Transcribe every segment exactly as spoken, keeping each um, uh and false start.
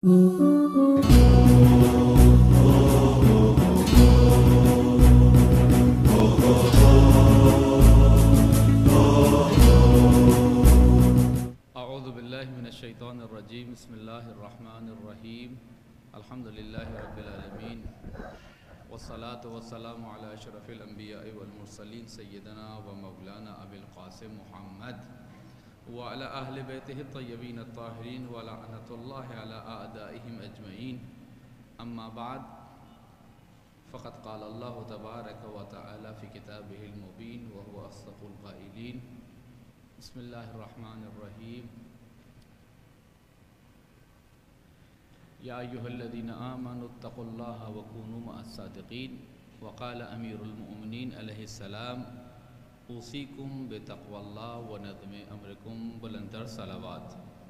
बिस्मिल्लाहिर्रहमानिर्रहीम बिस्मिल्लाहिर्रहमानिर्रहीम अल्हम्दुलिल्लाहि रब्बिल आलमीन वस्सलातु वस्सलामु अला अशरफिल अंबिया'i वल मुरसलीन सय्यदना व मौलाना अबिल क़ासिम मुहम्मद व अला अहलि बैतिहि तय्यबीन अत्ताहिरीन व लअनतुल्लाहि अला अअदाइहिम अजमईन अम्मा बाद फ़क़द क़ाल अल्लाहु तबारक व तआला फ़ी किताबिहिल मुबीन व हुवा अस्दक़ुल क़ाइलीन बिस्मिल्लाहिर्रहमानिर्रहीम या अय्युहल्लज़ीना आमनुत्तक़ुल्लाहा व कूनू मअस्सादिक़ीन वक़ाल अमीरुल मुअमिनीन अलैहिस्सलाम ऊसीकुम बितक़्वल्लाह व नज़्मि अम्रिकुम बुलंदतर सलावात।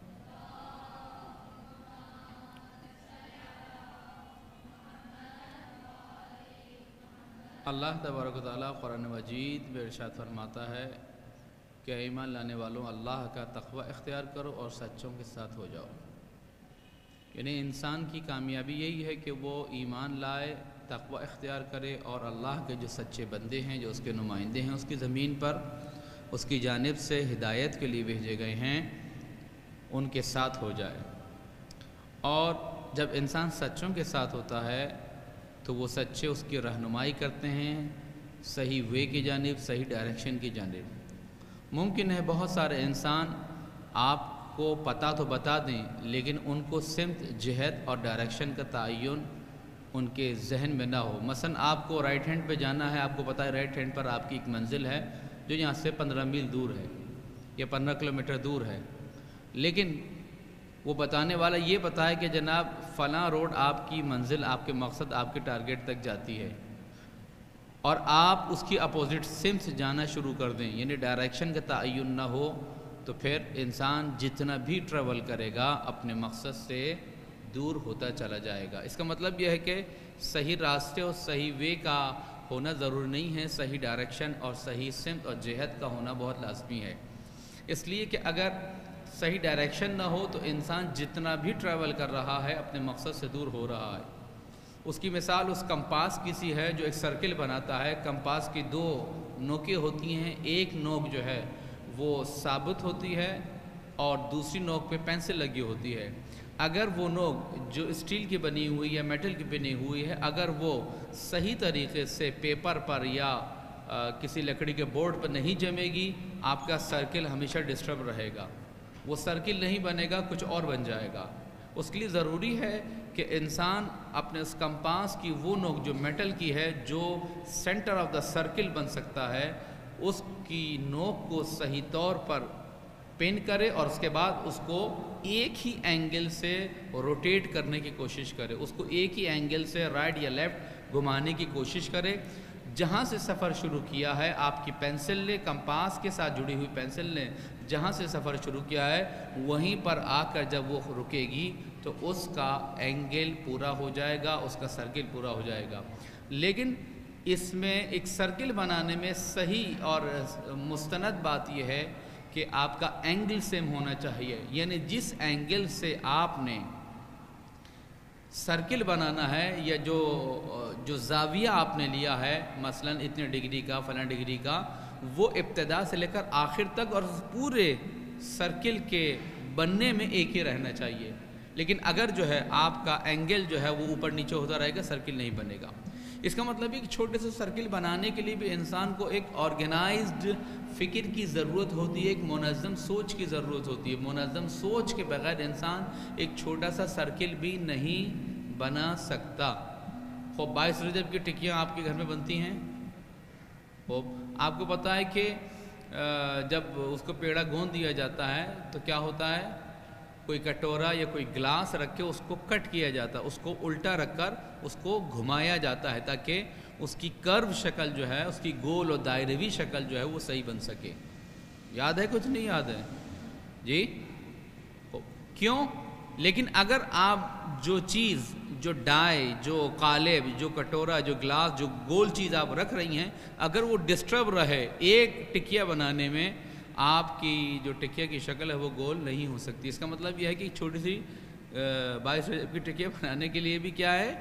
अल्लाह तबारक व तआला कुरान मजीद में इरशाद फरमाता है कि ईमान लाने वालों अल्लाह का तक़वा इख्तियार करो और सच्चों के साथ हो जाओ। यानी इंसान की कामयाबी यही है कि वो ईमान लाए, तक़वा इख्तियार करे और अल्लाह के जो सच्चे बंदे हैं, जो उसके नुमाइंदे हैं, उसकी ज़मीन पर उसकी जानिब से हिदायत के लिए भेजे गए हैं, उनके साथ हो जाए। और जब इंसान सच्चों के साथ होता है तो वो सच्चे उसकी रहनुमाई करते हैं सही वे की जानिब, सही डायरेक्शन की जानिब। मुमकिन है बहुत सारे इंसान आप को पता तो बता दें लेकिन उनको सिमत, जहत और डायरेक्शन का तयन उनके जहन में ना हो। मसलन आपको राइट हैंड पे जाना है, आपको पता है राइट हैंड पर आपकी एक मंजिल है जो यहाँ से पंद्रह मील दूर है या पंद्रह किलोमीटर दूर है, लेकिन वो बताने वाला ये पता है कि जनाब फ़लाँ रोड आपकी मंजिल, आपके मकसद, आपके टारगेट तक जाती है और आप उसकी अपोजिट सिमत जाना शुरू कर दें, यानी डायरेक्शन का तयन ना हो, तो फिर इंसान जितना भी ट्रैवल करेगा अपने मकसद से दूर होता चला जाएगा। इसका मतलब यह है कि सही रास्ते और सही वे का होना ज़रूरी नहीं है, सही डायरेक्शन और सही सिमत और जहत का होना बहुत लाजमी है। इसलिए कि अगर सही डायरेक्शन ना हो तो इंसान जितना भी ट्रैवल कर रहा है अपने मकसद से दूर हो रहा है। उसकी मिसाल उस कंपास की सी है जो एक सर्किल बनाता है। कंपास की दो नोकें होती हैं, एक नोक जो है वो साबित होती है और दूसरी नोक पे पेंसिल लगी होती है। अगर वो नोक जो स्टील की बनी हुई या मेटल की बनी हुई है, अगर वो सही तरीके से पेपर पर या आ, किसी लकड़ी के बोर्ड पर नहीं जमेगी, आपका सर्किल हमेशा डिस्टर्ब रहेगा, वो सर्किल नहीं बनेगा, कुछ और बन जाएगा। उसके लिए ज़रूरी है कि इंसान अपने उस कंपास की वो नोक जो मेटल की है, जो सेंटर ऑफ द सर्किल बन सकता है, उसकी नोक को सही तौर पर पिन करे और उसके बाद उसको एक ही एंगल से रोटेट करने की कोशिश करे, उसको एक ही एंगल से राइट या लेफ़्ट घुमाने की कोशिश करे। जहाँ से सफ़र शुरू किया है आपकी पेंसिल ने, कंपास के साथ जुड़ी हुई पेंसिल ने जहाँ से सफ़र शुरू किया है वहीं पर आकर जब वो रुकेगी तो उसका एंगल पूरा हो जाएगा, उसका सर्किल पूरा हो जाएगा। लेकिन इसमें एक सर्किल बनाने में सही और मुस्तनद बात यह है कि आपका एंगल सेम होना चाहिए, यानी जिस एंगल से आपने सर्किल बनाना है या जो जो जाविया आपने लिया है, मसलन इतने डिग्री का, फलां डिग्री का, वो इब्तिदा से लेकर आखिर तक और पूरे सर्किल के बनने में एक ही रहना चाहिए। लेकिन अगर जो है आपका एंगल जो है वो ऊपर नीचे होता रहेगा, सर्किल नहीं बनेगा। इसका मतलब है कि छोटे से सर्किल बनाने के लिए भी इंसान को एक ऑर्गेनाइज्ड फ़िक्र की ज़रूरत होती है, एक मुनज़्ज़म सोच की ज़रूरत होती है। मुनज़्ज़म सोच के बगैर इंसान एक छोटा सा सर्किल भी नहीं बना सकता। खूब बाईस रजब की टिक्कियाँ आपके घर में बनती हैं, खूब आपको पता है कि जब उसको पेड़ा गोंद दिया जाता है तो क्या होता है, कोई कटोरा या कोई ग्लास रख के उसको कट किया जाता है, उसको उल्टा रखकर उसको घुमाया जाता है ताकि उसकी कर्व शक्ल जो है, उसकी गोल और दायरवी शक्ल जो है वो सही बन सके। याद है? कुछ नहीं याद है जी? क्यों? लेकिन अगर आप जो चीज़, जो डाई, जो कालेब, जो कटोरा, जो ग्लास, जो गोल चीज़ आप रख रही हैं, अगर वो डिस्टर्ब रहे एक टिकिया बनाने में, आपकी जो टिकिया की शक्ल है वो गोल नहीं हो सकती। इसका मतलब यह है कि छोटी सी بائیس رجب کی ٹکے بنانے کے لیے بھی کیا ہے،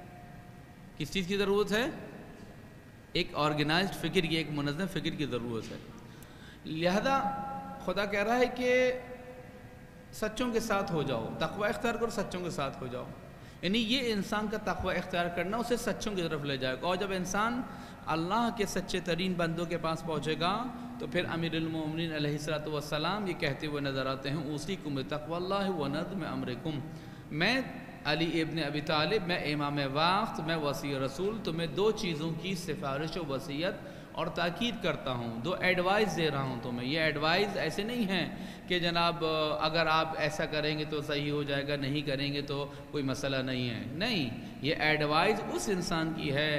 کس چیز کی ضرورت ہے؟ ایک آرگنائزڈ فکر کی، ایک منظم فکر کی ضرورت ہے۔ لہذا خدا کہہ رہا ہے کہ سچوں کے ساتھ ہو جاؤ، تقوی اختیار کرو، سچوں کے ساتھ ہو جاؤ۔ یعنی یہ انسان کا تقوی اختیار کرنا اسے سچوں کی طرف لے جائے گا، اور جب انسان اللہ کے سچے ترین بندوں کے پاس پہنچے گا تو پھر امیر المومنین علیہ الصلوۃ والسلام یہ کہتے ہوئے نظر آتے ہیں، اوصیکم بتقوی اللہ ونظم امرکم، میں علی ابن ابی طالب، میں امام وقت، میں وصی رسول، تمہیں دو چیزوں کی سفارش و وصیت اور تاکید کرتا ہوں، دو ایڈوائز دے رہا ہوں تمہیں۔ یہ ایڈوائز ایسے نہیں ہیں کہ جناب اگر آپ ایسا کریں گے تو صحیح ہو جائے گا، نہیں کریں گے تو کوئی مسئلہ نہیں ہے، نہیں، یہ ایڈوائز اس انسان کی ہے،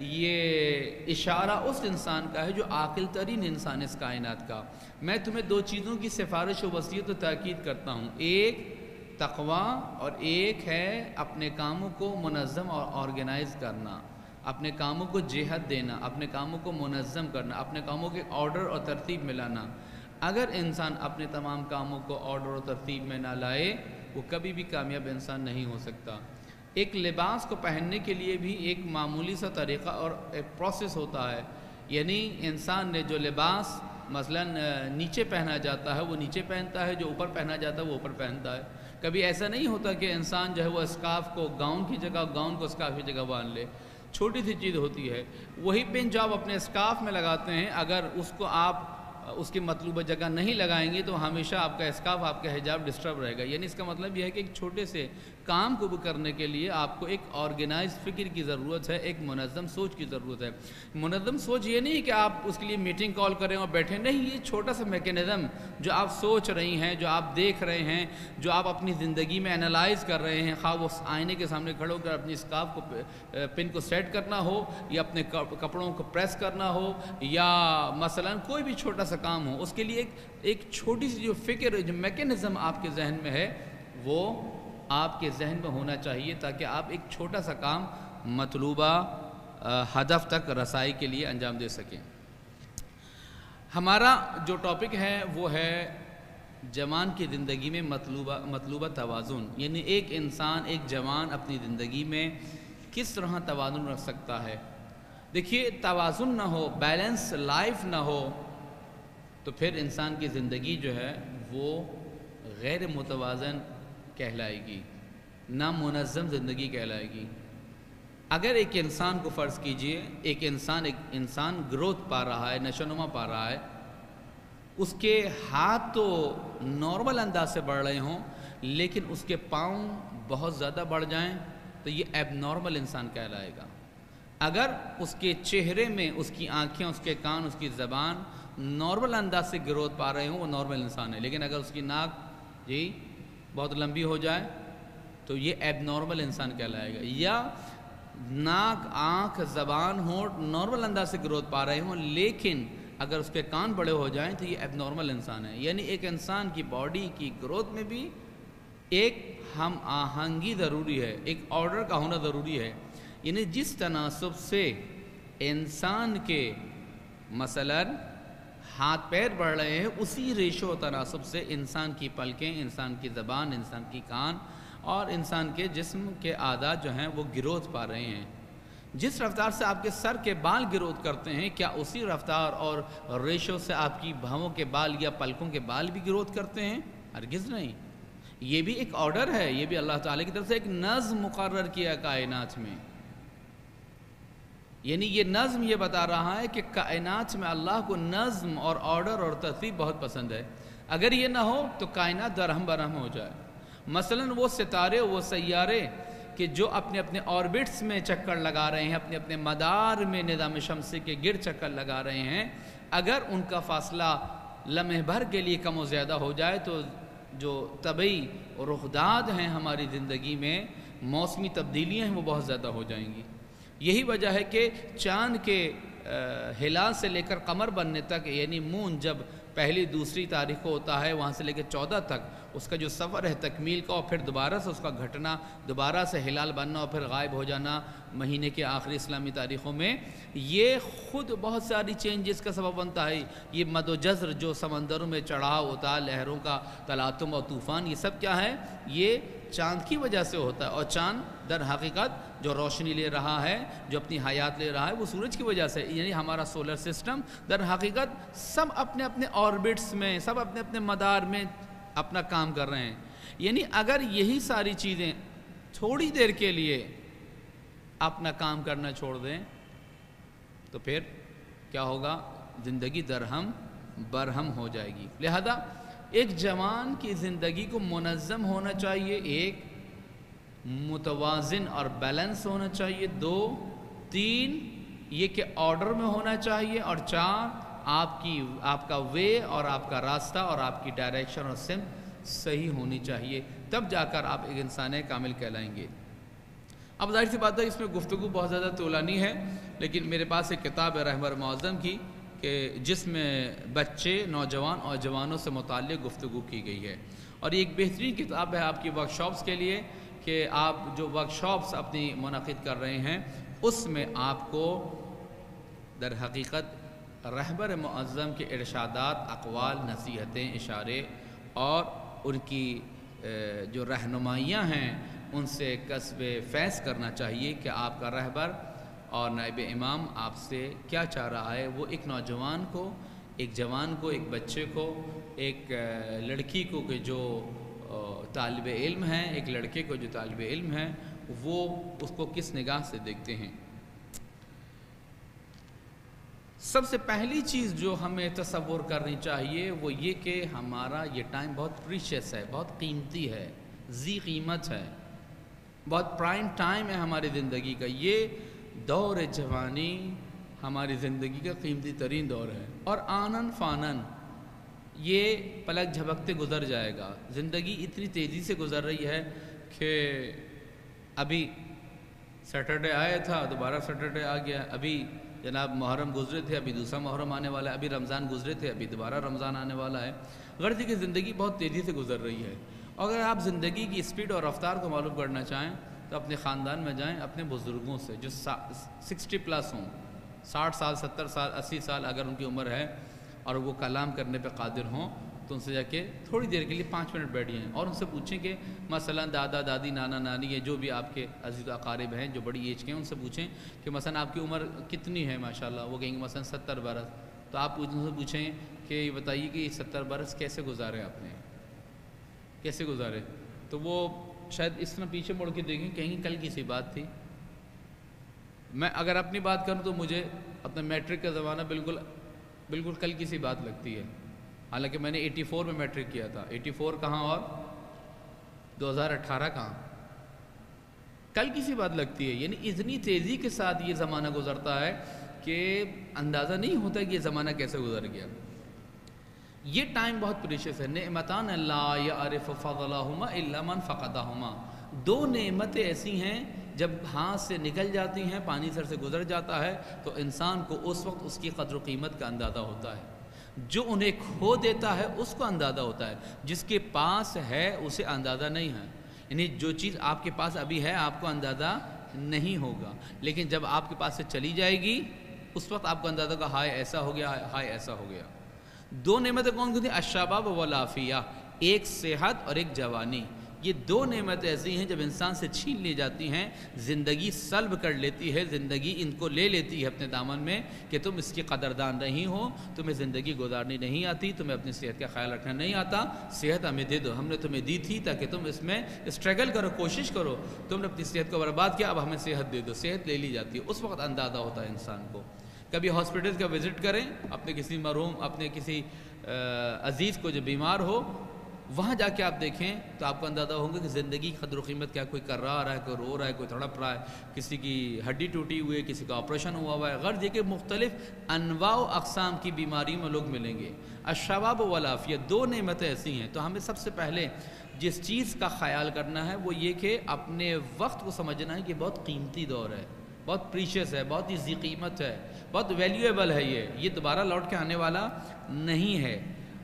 یہ اشارہ اس انسان کا ہے جو عاقل ترین انسان اس کائنات کا۔ میں تمہیں دو چیزوں کی سفارش و وصیت و تاکید کرتا ہوں، ایک تقوی اور ایک ہے اپنے کاموں کو منظم اور آرگنائز کرنا، اپنے کاموں کو جہت دینا، اپنے کاموں کو منظم کرنا، اپنے کاموں کے آرڈر اور ترتیب میں لانا۔ اگر انسان اپنے تمام کاموں کو آرڈر اور ترتیب میں نہ لائے وہ کبھی بھی کامیاب انسان نہیں ہو سکتا۔ ایک لباس کو پہننے کے لیے بھی ایک معمولی سا طریقہ اور ایک پروسیس ہوتا ہے، یعنی انسان نے جو لباس مثلا نیچے پہنا جاتا ہے وہ نیچے پہنتا ہے، جو اوپر پہنا جاتا ہے وہ اوپر پہنتا ہے۔ کبھی ایسا نہیں ہوتا کہ انسان جو ہے وہ اسکارف کو گاؤن کی جگہ، گاؤن کو اسکارف کی جگہ باندھ لے، چھوٹی سی چیز ہوتی ہے۔ وہی پن جو آپ اپنے اسکارف میں لگاتے ہیں، اگر اس کو آپ اس کی مطلوبہ جگہ نہیں لگائیں گے تو ہمیشہ آپ کا اسکارف، آپ کا حجاب ڈسٹرب رہے گا۔ یعنی اس کا مطلب یہ ہے کہ ایک چھوٹے سے کام کو کرنے کے لیے آپ کو ایک آرگنائز فکر کی ضرورت ہے، ایک منظم سوچ کی ضرورت ہے۔ منظم سوچ یہ نہیں کہ آپ اس کے لیے میٹنگ کال کریں اور بیٹھیں، نہیں، یہ چھوٹا سا میکینزم جو آپ سوچ رہی ہیں، جو آپ دیکھ رہے ہیں، جو آپ اپنی زندگی میں انالائز کر رہے ہیں، خواہ وہ آئینے کے سامنے کھڑے ہو کر اپنی اسکارف کو پن کو سیٹ کرنا ہو، یا اپنے کپڑوں کو پریس کرنا ہو، یا مثلا کوئی بھی چھوٹا سا کام ہو، اس کے لیے ایک ایک چھوٹی سی جو فکر، جو میکینزم آپ کے ذہن میں ہے وہ آپ کے ذہن میں ہونا چاہیے، تاکہ آپ ایک چھوٹا سا کام مطلوبہ ہدف تک رسائی کے لیے انجام دے سکیں۔ ہمارا جو ٹاپک ہے وہ ہے جوان کی زندگی میں مطلوبہ مطلوبہ توازن، یعنی ایک انسان، ایک جوان اپنی زندگی میں کس طرح توازن رکھ سکتا ہے۔ دیکھیے، توازن نہ ہو، بیلنس لائف نہ ہو تو پھر انسان کی زندگی جو ہے وہ غیر متوازن کہلائے گی، نامنظم زندگی کہلائے گی۔ اگر ایک انسان کو فرض کیجئے، ایک انسان ایک انسان گروتھ پا رہا ہے، نشوونما پا رہا ہے، اس کے ہاتھ تو نارمل انداز سے بڑھ رہے ہوں لیکن اس کے پاؤں بہت زیادہ بڑھ جائیں تو یہ ایب نارمل انسان کہلائے گا۔ اگر اس کے چہرے میں اس کی آنکھیں، اس کے کان، اس کی زبان نارمل انداز سے گروتھ پا رہے ہوں وہ نارمل انسان ہے، لیکن اگر اس کی ناک جی بہت لمبی ہو جائے تو یہ ایب نارمل انسان کہلائے گا۔ یا ناک، آنکھ، زبان، ہونٹ نارمل انداز سے گروتھ پا رہے ہوں لیکن اگر اس کے کان بڑے ہو جائیں تو یہ ایب نارمل انسان ہے۔ یعنی ایک انسان کی باڈی کی گروتھ میں بھی ایک ہم آہنگی ضروری ہے، ایک آرڈر کا ہونا ضروری ہے۔ یعنی جس تناسب سے انسان کے مثلاً ہاتھ پیر بڑھ رہے ہیں، اسی ریشو و تناسب سے انسان کی پلکیں، انسان کی زبان، انسان کی کان اور انسان کے جسم کے اعضاء جو ہیں وہ گروتھ پا رہے ہیں۔ جس رفتار سے آپ کے سر کے بال گروتھ کرتے ہیں، کیا اسی رفتار اور ریشو سے آپ کی بھووں کے بال یا پلکوں کے بال بھی گروتھ کرتے ہیں؟ ہرگز نہیں۔ یہ بھی ایک آرڈر ہے، یہ بھی اللہ تعالیٰ کی طرف سے ایک نظم مقرر کیا کائنات میں۔ یعنی یہ نظم یہ بتا رہا ہے کہ کائنات میں اللہ کو نظم اور آرڈر اور ترتیب بہت پسند ہے۔ اگر یہ نہ ہو تو کائنات درہم برہم ہو جائے۔ مثلاً وہ ستارے، وہ سیارے کہ جو اپنے اپنے آربٹس میں چکر لگا رہے ہیں، اپنے اپنے مدار میں نظام شمسی کے گرد چکر لگا رہے ہیں، اگر ان کا فاصلہ لمحے بھر کے لیے کم و زیادہ ہو جائے تو جو طبعی رخداد ہیں ہماری زندگی میں، موسمی تبدیلیاں ہیں، وہ بہت زیادہ ہو جائیں گی۔ یہی وجہ ہے کہ چاند کے ہلال سے لے کر قمر بننے تک، یعنی مون جب پہلی دوسری تاریخ کو ہوتا ہے وہاں سے لے کے چودہ تک، اس کا جو سفر ہے تکمیل کا، اور پھر دوبارہ سے اس کا گھٹنا، دوبارہ سے ہلال بننا اور پھر غائب ہو جانا مہینے کے آخری اسلامی تاریخوں میں، یہ خود بہت ساری چینجز کا سبب بنتا ہے۔ یہ مد و جزر جو سمندروں میں چڑھاؤ اتار، لہروں کا تلاطم اور طوفان، یہ سب کیا ہے؟ یہ چاند کی وجہ سے ہوتا ہے، اور چاند در حقیقت جو روشنی لے رہا ہے، جو اپنی حیات لے رہا ہے، وہ سورج کی وجہ سے، یعنی ہمارا سولر سسٹم در حقیقت سب اپنے اپنے آربٹس میں، سب اپنے اپنے مدار میں اپنا کام کر رہے ہیں۔ یعنی اگر یہی ساری چیزیں تھوڑی دیر کے لیے اپنا کام کرنا چھوڑ دیں تو پھر کیا ہوگا؟ زندگی درہم برہم ہو جائے گی۔ لہذا ایک جوان کی زندگی کو منظم ہونا چاہیے، ایک متوازن اور بیلنس ہونا چاہیے، دو تین یہ کہ آرڈر میں ہونا چاہیے، اور چار آپ کی آپ کا وے اور آپ کا راستہ اور آپ کی ڈائریکشن اور سمت صحیح ہونی چاہیے، تب جا کر آپ ایک انسان کامل کہلائیں گے۔ اب ظاہر سی بات ہے اس میں گفتگو بہت زیادہ طولانی ہے، لیکن میرے پاس ایک کتاب ہے رہبر معظم کی کہ جس میں بچے، نوجوان اور جوانوں سے متعلق گفتگو کی گئی ہے، اور یہ ایک بہترین کتاب ہے آپ کی ورکشاپس کے لیے کہ آپ جو ورکشاپس اپنی منعقد کر رہے ہیں اس میں آپ کو در حقیقت رہبر معظم کے ارشادات، اقوال، نصیحتیں، اشارے اور ان کی جو رہنمائیاں ہیں ان سے کسب فیض کرنا چاہیے کہ آپ کا رہبر اور نائب امام آپ سے کیا چاہ رہا ہے۔ وہ ایک نوجوان کو، ایک جوان کو، ایک بچے کو، ایک لڑکی کو کہ جو طالب علم ہیں، ایک لڑکے کو جو طالب علم ہیں، وہ اس کو کس نگاہ سے دیکھتے ہیں۔ سب سے پہلی چیز جو ہمیں تصور کرنی چاہیے وہ یہ کہ ہمارا یہ ٹائم بہت پریشیس ہے، بہت قیمتی ہے، ذی قیمت ہے، بہت پرائم ٹائم ہے ہماری زندگی کا۔ یہ دور جوانی ہماری زندگی کا قیمتی ترین دور ہے، اور آنن فانن یہ پلک جھپکتے گزر جائے گا۔ زندگی اتنی تیزی سے گزر رہی ہے کہ ابھی سیٹرڈے آیا تھا، دوبارہ سیٹرڈے آ گیا، ابھی جناب محرم گزرے تھے، ابھی دوسرا محرم آنے والا ہے، ابھی رمضان گزرے تھے، ابھی دوبارہ رمضان آنے والا ہے۔ غرض کہ زندگی بہت تیزی سے گزر رہی ہے، اور اگر آپ زندگی کی اسپیڈ اور رفتار کو معلوم کرنا چاہیں تو اپنے خاندان میں جائیں، اپنے بزرگوں سے جو سکسٹی پلس ہوں، ساٹھ سال، ستر سال، اسی سال اگر ان کی عمر ہے اور وہ کلام کرنے پہ قادر ہوں تو ان سے جا کے تھوڑی دیر کے لیے پانچ منٹ بیٹھ جائیں اور ان سے پوچھیں کہ مثلا دادا دادی، نانا نانی، جو بھی آپ کے عزیز و اقارب ہیں جو بڑی ایج کے ہیں، ان سے پوچھیں کہ مثلا آپ کی عمر کتنی ہے ماشاءاللہ، وہ کہیں گے مثلا ستر برس، تو آپ ان سے پوچھیں کہ یہ بتائیے کہ یہ ستر برس کیسے گزارے آپ نے، کیسے گزارے، تو وہ شاید اس طرح پیچھے مڑ کے دیکھیں، کہیں گے کل کی سی بات تھی۔ میں اگر اپنی بات کروں تو مجھے اپنا میٹرک کا زمانہ بالکل بالکل کل کی سی بات لگتی ہے، حالانکہ میں نے ایٹی فور میں میٹرک کیا تھا، ایٹی فور کہاں اور دو ہزار اٹھارہ کہاں، کل کی سی بات لگتی ہے۔ یعنی اتنی تیزی کے ساتھ یہ زمانہ گزرتا ہے کہ اندازہ نہیں ہوتا کہ یہ زمانہ کیسے گزر گیا۔ یہ ٹائم بہت پریشیس ہے۔ نعمتان لا یعرف فضلہما الا من فقدہما، دو نعمتیں ایسی ہیں جب ہاتھ سے نکل جاتی ہیں، پانی سر سے گزر جاتا ہے تو انسان کو اس وقت اس کی قدر و قیمت کا اندازہ ہوتا ہے۔ جو انہیں کھو دیتا ہے اس کو اندازہ ہوتا ہے، جس کے پاس ہے اسے اندازہ نہیں ہے۔ یعنی جو چیز آپ کے پاس ابھی ہے آپ کو اندازہ نہیں ہوگا، لیکن جب آپ کے پاس سے چلی جائے گی اس وقت آپ کو اندازہ ہوگا ہائے ایسا ہو گیا، ہائے ایسا ہو گیا۔ دو نعمتیں کون کون تھیں؟ الشباب والعافیہ، ایک صحت اور ایک جوانی۔ یہ دو نعمتیں ایسی ہیں جب انسان سے چھین لی جاتی ہیں، زندگی سلب کر لیتی ہے، زندگی ان کو لے لیتی ہے اپنے دامن میں کہ تم اس کی قدردان نہیں ہو، تمہیں زندگی گزارنی نہیں آتی، تمہیں اپنی صحت کا خیال رکھنا نہیں آتا۔ صحت ہمیں دے دو، ہم نے تمہیں دی تھی تاکہ تم اس میں اسٹرگل کرو، کوشش کرو، تم نے اپنی صحت کو برباد کیا، اب ہمیں صحت دے دو۔ صحت لے لی جاتی ہے، اس وقت اندازہ ہوتا ہے انسان کو۔ کبھی ہاسپٹل کا وزٹ کریں، اپنے کسی مرحوم، اپنے کسی عزیز کو جو بیمار ہو، وہاں جا کے آپ دیکھیں تو آپ کو اندازہ ہوگا کہ زندگی کی قدر و قیمت کیا، کوئی کر رہا ہے، کوئی رو رہا ہے، کوئی تڑپ رہا ہے، کسی کی ہڈی ٹوٹی ہوئی ہے، کسی کا آپریشن ہوا ہوا ہے۔ غرض یہ کہ مختلف انواع و اقسام کی بیماریوں میں لوگ ملیں گے۔ الشباب والعافیہ، دو نعمتیں ایسی ہیں، تو ہمیں سب سے پہلے جس چیز کا خیال کرنا ہے وہ یہ کہ اپنے وقت کو سمجھنا ہے کہ بہت قیمتی دور ہے، بہت پریشیس ہے، بہت ہی ذی قیمت ہے، بہت ویلیویبل ہے، یہ یہ دوبارہ لوٹ کے آنے والا نہیں ہے۔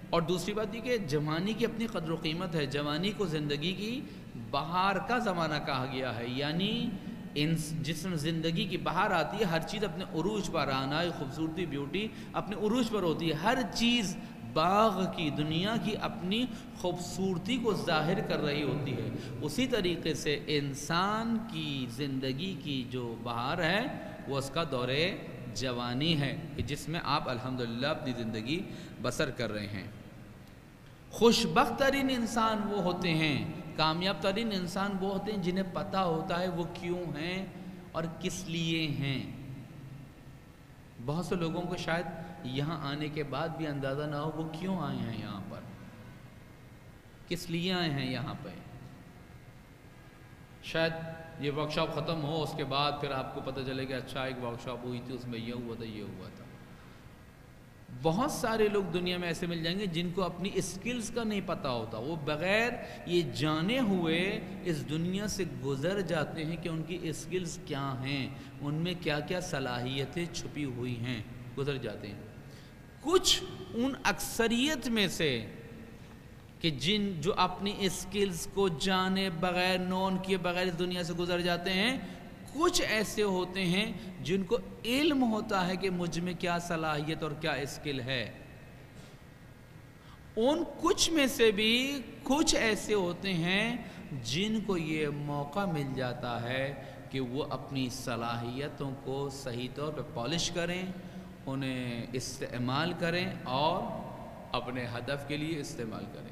اور دوسری بات یہ کہ جوانی کی اپنی قدر و قیمت ہے. جوانی کو زندگی کی بہار کا زمانہ کہا گیا ہے، یعنی جس میں زندگی کی بہار آتی ہے ہر چیز اپنے عروج پر آنا، خوبصورتی بیوٹی اپنے عروج پر ہوتی ہے، ہر چیز باغ کی دنیا کی اپنی خوبصورتی کو ظاہر کر رہی ہوتی ہے. اسی طریقے سے انسان کی زندگی کی جو بہار ہے وہ اس کا دور جوانی ہے کہ جس میں آپ الحمدللہ اپنی زندگی بسر کر رہے ہیں. خوش بخت ترین انسان وہ ہوتے ہیں، کامیاب ترین انسان وہ ہوتے ہیں جنہیں پتہ ہوتا ہے وہ کیوں ہیں اور کس لیے ہیں. بہت سے لوگوں کو شاید یہاں آنے کے بعد بھی اندازہ نہ ہو وہ کیوں آئے ہیں یہاں پر، کس لیے آئے ہیں یہاں پہ. شاید یہ ورکشاپ ختم ہو اس کے بعد پھر آپ کو پتہ چلے کہ اچھا ایک ورکشاپ ہوئی تھی، اس میں یہ ہوا تھا یہ ہوا تھا. بہت سارے لوگ دنیا میں ایسے مل جائیں گے جن کو اپنی اسکلز کا نہیں پتہ ہوتا، وہ بغیر یہ جانے ہوئے اس دنیا سے گزر جاتے ہیں کہ ان کی اسکلز کیا ہیں، ان میں کیا کیا صلاحیتیں چھپی ہوئی ہیں، گزر جاتے ہیں. کچھ ان اکثریت میں سے کہ جن جو اپنی اسکلز کو جانے بغیر نون کیے بغیر اس دنیا سے گزر جاتے ہیں، کچھ ایسے ہوتے ہیں جن کو علم ہوتا ہے کہ مجھ میں کیا صلاحیت اور کیا اسکل ہے. ان کچھ میں سے بھی کچھ ایسے ہوتے ہیں جن کو یہ موقع مل جاتا ہے کہ وہ اپنی صلاحیتوں کو صحیح طور پہ پالش کریں، انہیں استعمال کریں اور اپنے ہدف کے لیے استعمال کریں.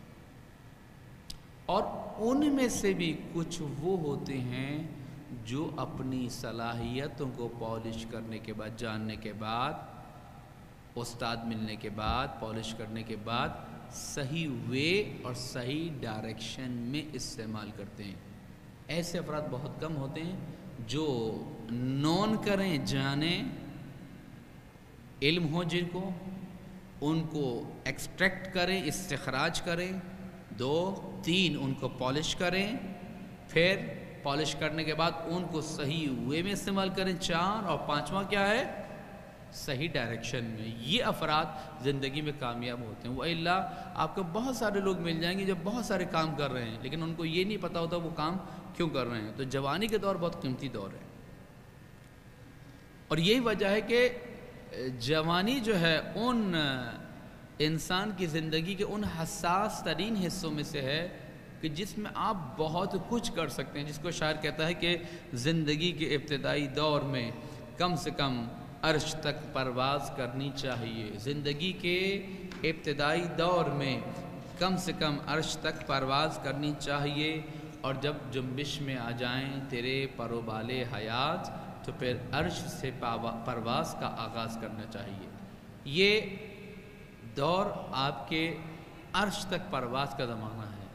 اور ان میں سے بھی کچھ وہ ہوتے ہیں جو اپنی صلاحیتوں کو پالش کرنے کے بعد، جاننے کے بعد، استاد ملنے کے بعد، پالش کرنے کے بعد صحیح وے اور صحیح ڈائریکشن میں استعمال کرتے ہیں. ایسے افراد بہت کم ہوتے ہیں جو نون کریں، جانیں، علم ہو جن کو، ان کو ایکسٹریکٹ کریں، استخراج کریں، دو تین ان کو پالش کریں، پھر پالش کرنے کے بعد ان کو صحیح وے میں استعمال کریں، چار اور پانچواں کیا ہے، صحیح ڈائریکشن میں. یہ افراد زندگی میں کامیاب ہوتے ہیں. وَإِلَّا آپ کو بہت سارے لوگ مل جائیں گے جو بہت سارے کام کر رہے ہیں لیکن ان کو یہ نہیں پتا ہوتا وہ کام کیوں کر رہے ہیں. تو جوانی کے دور بہت قیمتی دور ہے اور یہی وجہ ہے کہ جوانی جو ہے ان انسان کی زندگی کے ان حساس ترین حصوں میں سے ہے کہ جس میں آپ بہت کچھ کر سکتے ہیں. جس کو شاعر کہتا ہے کہ زندگی کے ابتدائی دور میں کم سے کم عرش تک پرواز کرنی چاہیے. زندگی کے ابتدائی دور میں کم سے کم عرش تک پرواز کرنی چاہیے اور جب جنبش میں آ جائیں تیرے پر و بالِ حیات تو پھر عرش سے پرواز کا آغاز کرنا چاہیے. یہ دور آپ کے عرش تک پرواز کا زمانہ ہے.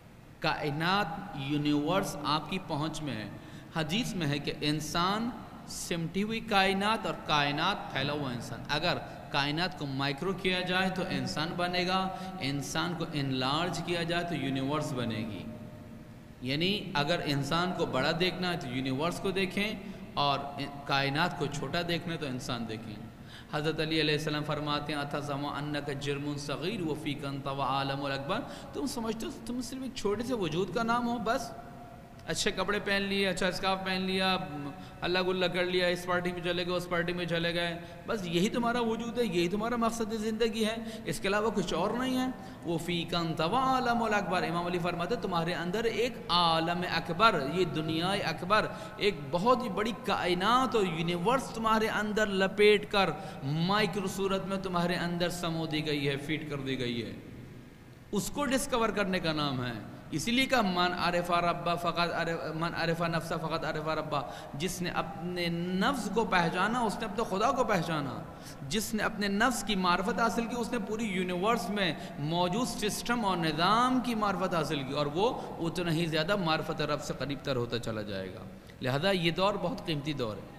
کائنات، یونیورس آپ کی پہنچ میں ہے. حدیث میں ہے کہ انسان سمٹی ہوئی کائنات اور کائنات پھیلا ہوا انسان. اگر کائنات کو مائکرو کیا جائے تو انسان بنے گا، انسان کو انلارج کیا جائے تو یونیورس بنے گی. یعنی اگر انسان کو بڑا دیکھنا ہے تو یونیورس کو دیکھیں اور کائنات کو چھوٹا دیکھنا ہے تو انسان دیکھیں. حضرت علی علیہ السلام فرماتے ہیں اتزعم انک جرم صغیر وفیک انت وعالم الاکبر. تم سمجھتے ہو تم صرف ایک چھوٹے سے وجود کا نام ہو، بس اچھے کپڑے پہن لیے، اچھا اسکارف پہن لیا، اللہ گلہ کر لیا، اس پارٹی میں چلے گئے اس پارٹی میں چلے گئے، بس یہی تمہارا وجود ہے، یہی تمہارا مقصد زندگی ہے، اس کے علاوہ کچھ اور نہیں ہے. وفیک انت وعالم الاکبر. امام علی فرماتے ہیں تمہارے اندر ایک عالم اکبر، یہ دنیا اکبر، ایک بہت ہی بڑی کائنات اور یونیورس تمہارے اندر لپیٹ کر مائکرو صورت میں تمہارے اندر سمو دی گئی ہے، فیٹ کر دی گئی ہے. اس کو ڈسکور کرنے کا نام ہے. اسی لیے کہ من عرف ربا فقط من عرف نفسہ فقط عرف ربا. جس نے اپنے نفس کو پہچانا اس نے اپنے خدا کو پہچانا. جس نے اپنے نفس کی معرفت حاصل کی اس نے پوری یونیورس میں موجود سسٹم اور نظام کی معرفت حاصل کی اور وہ اتنا ہی زیادہ معرفت رب سے قریب تر ہوتا چلا جائے گا. لہذا یہ دور بہت قیمتی دور ہے.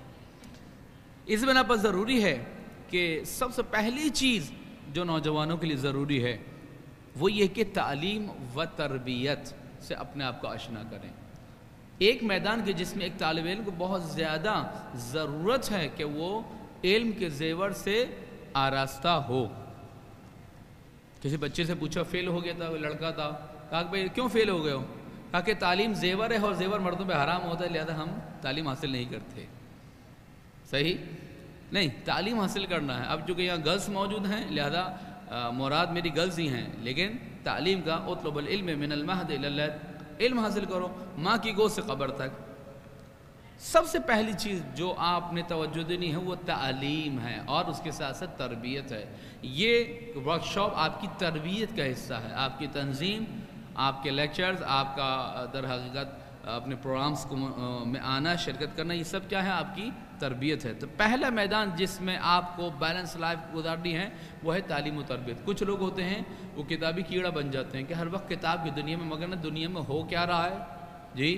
اس بنا پر ضروری ہے کہ سب سے پہلی چیز جو نوجوانوں کے لیے ضروری ہے وہ یہ کہ تعلیم و تربیت سے اپنے آپ کو آشنا کریں. ایک میدان کے جس میں ایک طالب علم کو بہت زیادہ ضرورت ہے کہ وہ علم کے زیور سے آراستہ ہو. کسی بچے سے پوچھا فیل ہو گیا تھا، وہ لڑکا تھا، کہا کہ بھائی کیوں فیل ہو گئے ہو؟ کہا کہ تعلیم زیور ہے اور زیور مردوں پہ حرام ہوتا ہے، لہذا ہم تعلیم حاصل نہیں کرتے۔ صحیح نہیں، تعلیم حاصل کرنا ہے۔ اب چونکہ یہاں گرلس موجود ہیں لہذا مراد میری گرلس ہی ہیں، لیکن تعلیم کا اطلب العلم من المہد الی اللحد، علم حاصل کرو ماں کی گود سے قبر تک۔ سب سے پہلی چیز جو آپ نے توجہ دینی ہے وہ تعلیم ہے، اور اس کے ساتھ ساتھ تربیت ہے۔ یہ ورکشاپ آپ کی تربیت کا حصہ ہے، آپ کی تنظیم، آپ کے لیکچرز، آپ کا در حقیقت اپنے پروگرامز کو میں آنا، شرکت کرنا، یہ سب کیا ہے؟ آپ کی تربیت ہے۔ تو پہلا میدان جس میں آپ کو بیلنس لائف گزارنی ہے وہ ہے تعلیم و تربیت۔ کچھ لوگ ہوتے ہیں وہ کتابی کیڑا بن جاتے ہیں کہ ہر وقت کتاب کی دنیا میں، مگر نہ دنیا میں ہو کیا رہا ہے جی،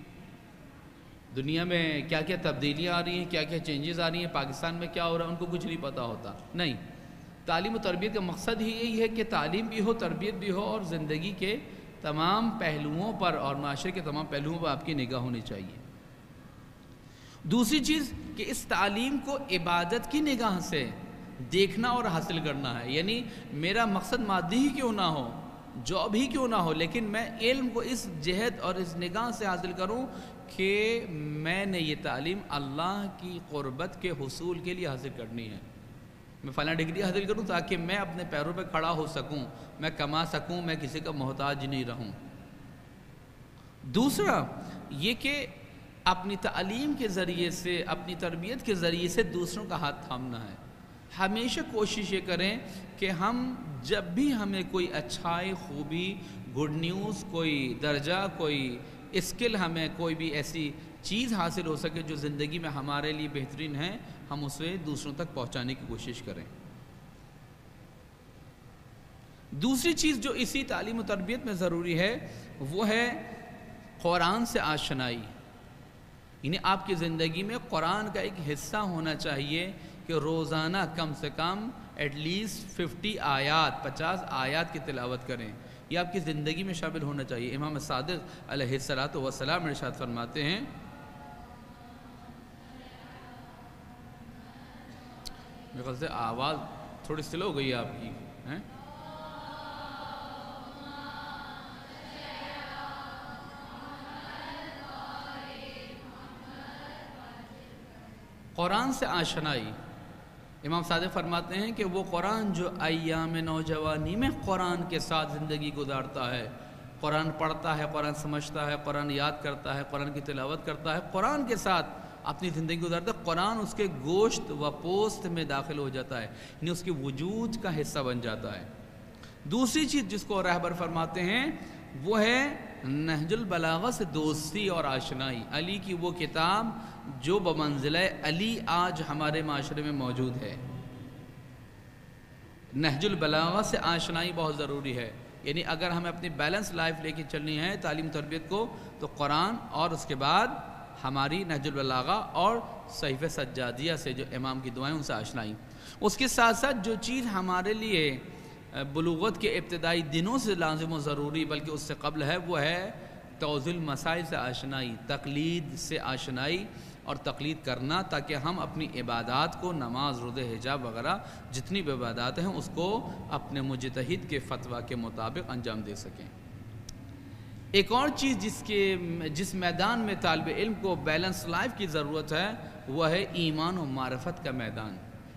دنیا میں کیا کیا تبدیلیاں آ رہی ہیں، کیا کیا چینجز آ رہی ہیں، پاکستان میں کیا ہو رہا ہے، ان کو کچھ نہیں پتہ ہوتا۔ نہیں، تعلیم و تربیت کا مقصد ہی یہی ہے کہ تعلیم بھی ہو، تربیت بھی ہو، اور زندگی کے تمام پہلوؤں پر اور معاشرے کے تمام پہلوؤں پر آپ کی نگاہ ہونی چاہیے۔ دوسری چیز کہ اس تعلیم کو عبادت کی نگاہ سے دیکھنا اور حاصل کرنا ہے، یعنی میرا مقصد مادی ہی کیوں نہ ہو، جاب ہی کیوں نہ ہو، لیکن میں علم کو اس جہت اور اس نگاہ سے حاصل کروں کہ میں نے یہ تعلیم اللہ کی قربت کے حصول کے لیے حاصل کرنی ہے۔ میں فلاں ڈگری حاصل کروں تاکہ میں اپنے پیروں پہ کھڑا ہو سکوں، میں کما سکوں، میں کسی کا محتاج نہیں رہوں۔ دوسرا یہ کہ اپنی تعلیم کے ذریعے سے، اپنی تربیت کے ذریعے سے دوسروں کا ہاتھ تھامنا ہے۔ ہمیشہ کوشش یہ کریں کہ ہم جب بھی ہمیں کوئی اچھائی، خوبی، گڈ نیوز، کوئی درجہ، کوئی اسکل، ہمیں کوئی بھی ایسی چیز حاصل ہو سکے جو زندگی میں ہمارے لیے بہترین ہے، ہم اسے دوسروں تک پہنچانے کی کوشش کریں۔ دوسری چیز جو اسی تعلیم و تربیت میں ضروری ہے وہ ہے قرآن سے آشنائی، یعنی آپ کی زندگی میں قرآن کا ایک حصہ ہونا چاہیے کہ روزانہ کم سے کم ایٹ لیسٹ ففٹی آیات، پچاس آیات کی تلاوت کریں، یہ آپ کی زندگی میں شامل ہونا چاہیے۔ امام صادق علیہ الصلوۃ والسلام ارشاد فرماتے ہیں، میرے خیال سے آواز تھوڑی سلو ہو گئی ہے آپ کی، ہیں قرآن سے آشنائی۔ امام صادق فرماتے ہیں کہ وہ قرآن جو ایام نوجوانی میں قرآن کے ساتھ زندگی گزارتا ہے، قرآن پڑھتا ہے، قرآن سمجھتا ہے، قرآن یاد کرتا ہے، قرآن کی تلاوت کرتا ہے، قرآن کے ساتھ اپنی زندگی گزارتا ہے، قرآن اس کے گوشت و پوست میں داخل ہو جاتا ہے، یعنی اس کے وجود کا حصہ بن جاتا ہے۔ دوسری چیز جس کو رہبر فرماتے ہیں وہ ہے نہج البلاغہ سے دوستی اور آشنائی، علی کی وہ کتاب جو بمنزلہ علی آج ہمارے معاشرے میں موجود ہے۔ نہج البلاغہ سے آشنائی بہت ضروری ہے، یعنی اگر ہمیں اپنی بیلنس لائف لے کے چلنی ہے تعلیم تربیت کو، تو قرآن اور اس کے بعد ہماری نہج البلاغہ اور صحیفہ سجادیہ سے جو امام کی دعائیں ان سے آشنائی۔ اس کے ساتھ ساتھ جو چیز ہمارے لیے بلوغت کے ابتدائی دنوں سے لازم و ضروری بلکہ اس سے قبل ہے، وہ ہے توضیح المسائل سے آشنائی، تقلید سے آشنائی اور تقلید کرنا، تاکہ ہم اپنی عبادات کو، نماز، روزے، حجاب وغیرہ جتنی بھی عبادات ہیں اس کو اپنے مجتہد کے فتویٰ کے مطابق انجام دے سکیں۔ ایک اور چیز جس کے جس میدان میں طالب علم کو بیلنس لائف کی ضرورت ہے وہ ہے ایمان و معرفت کا میدان۔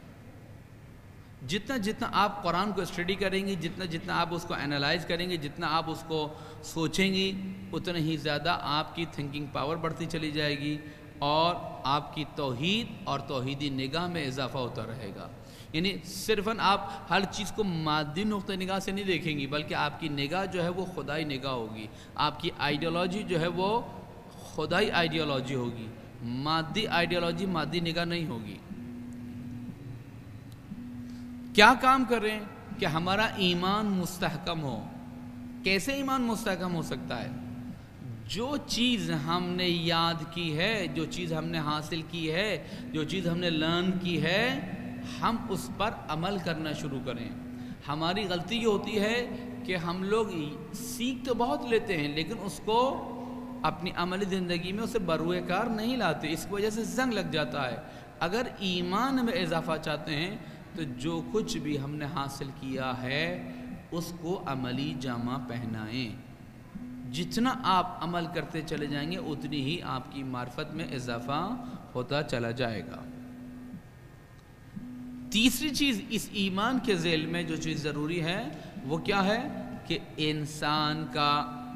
جتنا جتنا آپ قرآن کو اسٹڈی کریں گے، جتنا جتنا آپ اس کو انالائز کریں گے، جتنا آپ اس کو سوچیں گی، اتنا ہی زیادہ آپ کی تھنکنگ پاور بڑھتی چلی جائے گی اور آپ کی توحید اور توحیدی نگاہ میں اضافہ ہوتا رہے گا۔ یعنی صرف آپ ہر چیز کو مادی نقطہ نگاہ سے نہیں دیکھیں گی، بلکہ آپ کی نگاہ جو ہے وہ خدائی نگاہ ہوگی، آپ کی آئیڈیالوجی جو ہے وہ خدائی آئیڈیالوجی ہوگی، مادی آئیڈیالوجی مادی نگاہ نہیں ہوگی۔ کیا کام کریں کہ ہمارا ایمان مستحکم ہو؟ کیسے ایمان مستحکم ہو سکتا ہے؟ جو چیز ہم نے یاد کی ہے، جو چیز ہم نے حاصل کی ہے، جو چیز ہم نے لرن کی ہے، ہم اس پر عمل کرنا شروع کریں۔ ہماری غلطی یہ ہوتی ہے کہ ہم لوگ سیکھ تو بہت لیتے ہیں لیکن اس کو اپنی عملی زندگی میں اسے بروئے کار نہیں لاتے، اس کی وجہ سے زنگ لگ جاتا ہے۔ اگر ایمان میں اضافہ چاہتے ہیں تو جو کچھ بھی ہم نے حاصل کیا ہے اس کو عملی جامہ پہنائیں۔ جتنا آپ عمل کرتے چلے جائیں گے اتنی ہی آپ کی معرفت میں اضافہ ہوتا چلا جائے گا۔ تیسری چیز اس ایمان کے ذیل میں جو چیز ضروری ہے وہ کیا ہے کہ انسان کا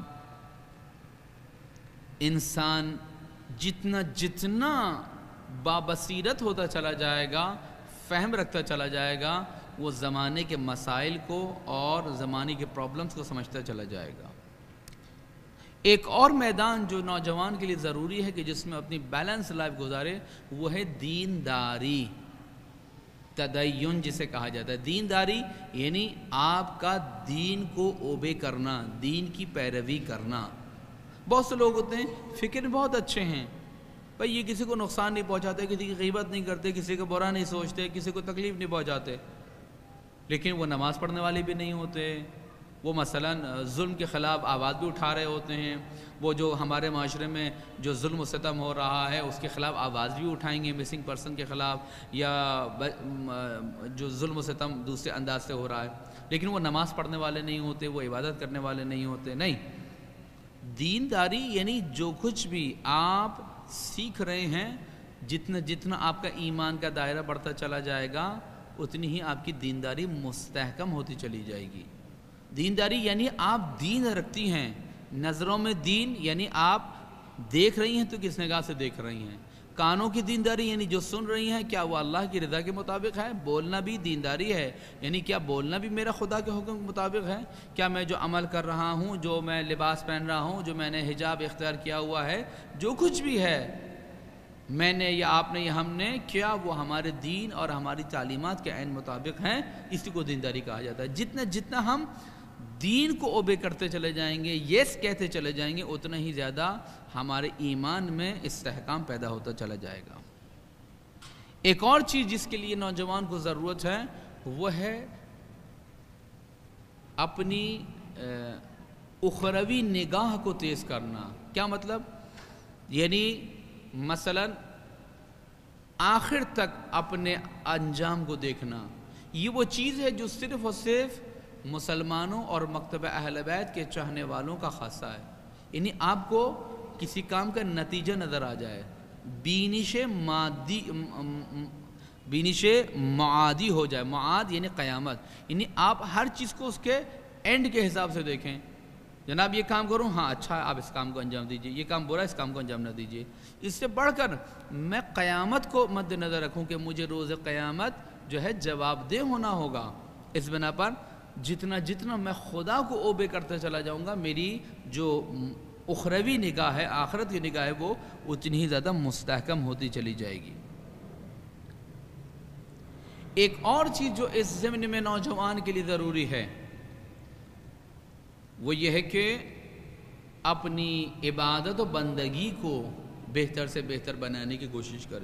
انسان جتنا جتنا بابصیرت ہوتا چلا جائے گا، فہم رکھتا چلا جائے گا، وہ زمانے کے مسائل کو اور زمانے کے پرابلمز کو سمجھتا چلا جائے گا۔ ایک اور میدان جو نوجوان کے لیے ضروری ہے کہ جس میں اپنی بیلنس لائف گزارے وہ ہے دینداری، تدین جسے کہا جاتا ہے۔ دینداری یعنی آپ کا دین کو اوبے کرنا، دین کی پیروی کرنا۔ بہت سے لوگ ہوتے ہیں فکر بہت اچھے ہیں، بھائی یہ کسی کو نقصان نہیں پہنچاتے، کسی کی غیبت نہیں کرتے، کسی کو برا نہیں سوچتے، کسی کو تکلیف نہیں پہنچاتے، لیکن وہ نماز پڑھنے والے بھی نہیں ہوتے۔ وہ مثلاً ظلم کے خلاف آواز بھی اٹھا رہے ہوتے ہیں، وہ جو ہمارے معاشرے میں جو ظلم و ستم ہو رہا ہے اس کے خلاف آواز بھی اٹھائیں گے، مسنگ پرسن کے خلاف یا جو ظلم و ستم دوسرے انداز سے ہو رہا ہے، لیکن وہ نماز پڑھنے والے نہیں ہوتے، وہ عبادت کرنے والے نہیں ہوتے۔ نہیں، دینداری یعنی جو کچھ بھی آپ سیکھ رہے ہیں، جتنا جتنا آپ کا ایمان کا دائرہ بڑھتا چلا جائے گا اتنی ہی آپ کی دینداری مستحکم ہوتی چلی جائے گی۔ دینداری یعنی آپ دین رکھتی ہیں، نظروں میں دین یعنی آپ دیکھ رہی ہیں تو کس نگاہ سے دیکھ رہی ہیں۔ کانوں کی دینداری یعنی جو سن رہی ہیں کیا وہ اللہ کی رضا کے مطابق ہے۔ بولنا بھی دینداری ہے، یعنی کیا بولنا بھی میرا خدا کے حکم کے مطابق ہے۔ کیا میں جو عمل کر رہا ہوں، جو میں لباس پہن رہا ہوں، جو میں نے حجاب اختیار کیا ہوا ہے، جو کچھ بھی ہے میں نے یا آپ نے یا ہم نے، کیا وہ ہمارے دین اور ہماری تعلیمات کے عین مطابق ہیں، اسی کو دینداری کہا جاتا ہے۔ جتنا جتنا ہم دین کو اوبے کرتے چلے جائیں گے، یس کہتے چلے جائیں گے، اتنا ہی زیادہ ہمارے ایمان میں استحکام پیدا ہوتا چلا جائے گا۔ ایک اور چیز جس کے لیے نوجوان کو ضرورت ہے وہ ہے اپنی اخروی نگاہ کو تیز کرنا۔ کیا مطلب؟ یعنی مثلا آخر تک اپنے انجام کو دیکھنا۔ یہ وہ چیز ہے جو صرف اور صرف مسلمانوں اور مکتبہ اہل بیت کے چاہنے والوں کا خاصہ ہے۔ یعنی آپ کو کسی کام کا نتیجہ نظر آ جائے، بینش مادی بینش معادی ہو جائے۔ معاد یعنی قیامت، یعنی آپ ہر چیز کو اس کے اینڈ کے حساب سے دیکھیں۔ جناب یہ کام کروں، ہاں اچھا ہے، آپ اس کام کو انجام دیجئے، یہ کام برا ہے، اس کام کو انجام نہ دیجئے۔ اس سے بڑھ کر میں قیامت کو مد نظر رکھوں کہ مجھے روز قیامت جو ہے جواب دہ ہونا ہوگا۔ اس بنا پر جتنا جتنا میں خدا کو اوبے کرتے چلا جاؤں گا، میری جو اخروی نگاہ ہے، آخرت کی نگاہ ہے، وہ اتنی ہی زیادہ مستحکم ہوتی چلی جائے گی۔ ایک اور چیز جو اس ضمن میں نوجوان کے لیے ضروری ہے وہ یہ ہے کہ اپنی عبادت و بندگی کو بہتر سے بہتر بنانے کی کوشش کرے۔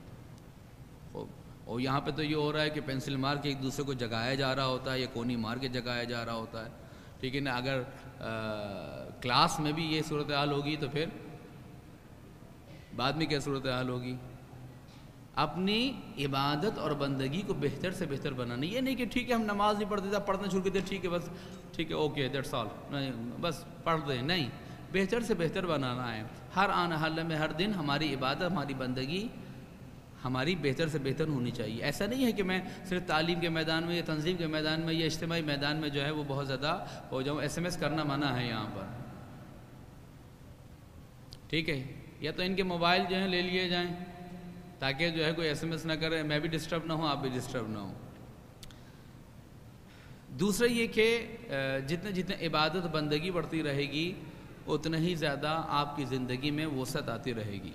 اور یہاں پہ تو یہ ہو رہا ہے کہ پینسل مار کے ایک دوسرے کو جگایا جا رہا ہوتا ہے یا کونی مار کے جگایا جا رہا ہوتا ہے، ٹھیک ہے نا۔ اگر کلاس میں بھی یہ صورتحال ہوگی تو پھر بعد میں کیا صورتحال ہوگی؟ اپنی عبادت اور بندگی کو بہتر سے بہتر بنانا۔ یہ نہیں کہ ٹھیک ہے ہم نماز نہیں پڑھتے تھا، پڑھنا شروع کر دیا، ٹھیک ہے بس ٹھیک ہے اوکے دیٹس آل، نہیں بس پڑھ دیں، نہیں، بہتر سے بہتر بنانا ہے۔ ہر آن حال میں ہر دن ہماری عبادت، ہماری بندگی ہماری بہتر سے بہتر ہونی چاہیے۔ ایسا نہیں ہے کہ میں صرف تعلیم کے میدان میں یا تنظیم کے میدان میں یا اجتماعی میدان میں جو ہے وہ بہت زیادہ ہو جاؤں۔ ایس ایم ایس کرنا منع ہے یہاں پر، ٹھیک ہے۔ یا تو ان کے موبائل جو ہیں لے لیے جائیں تاکہ جو ہے کوئی ایس ایم ایس نہ کرے، میں بھی ڈسٹرب نہ ہوں، آپ بھی ڈسٹرب نہ ہوں۔ دوسرا یہ کہ جتنے جتنے عبادت بندگی بڑھتی رہے گی اتنا ہی زیادہ آپ کی زندگی میں وسعت آتی رہے گی۔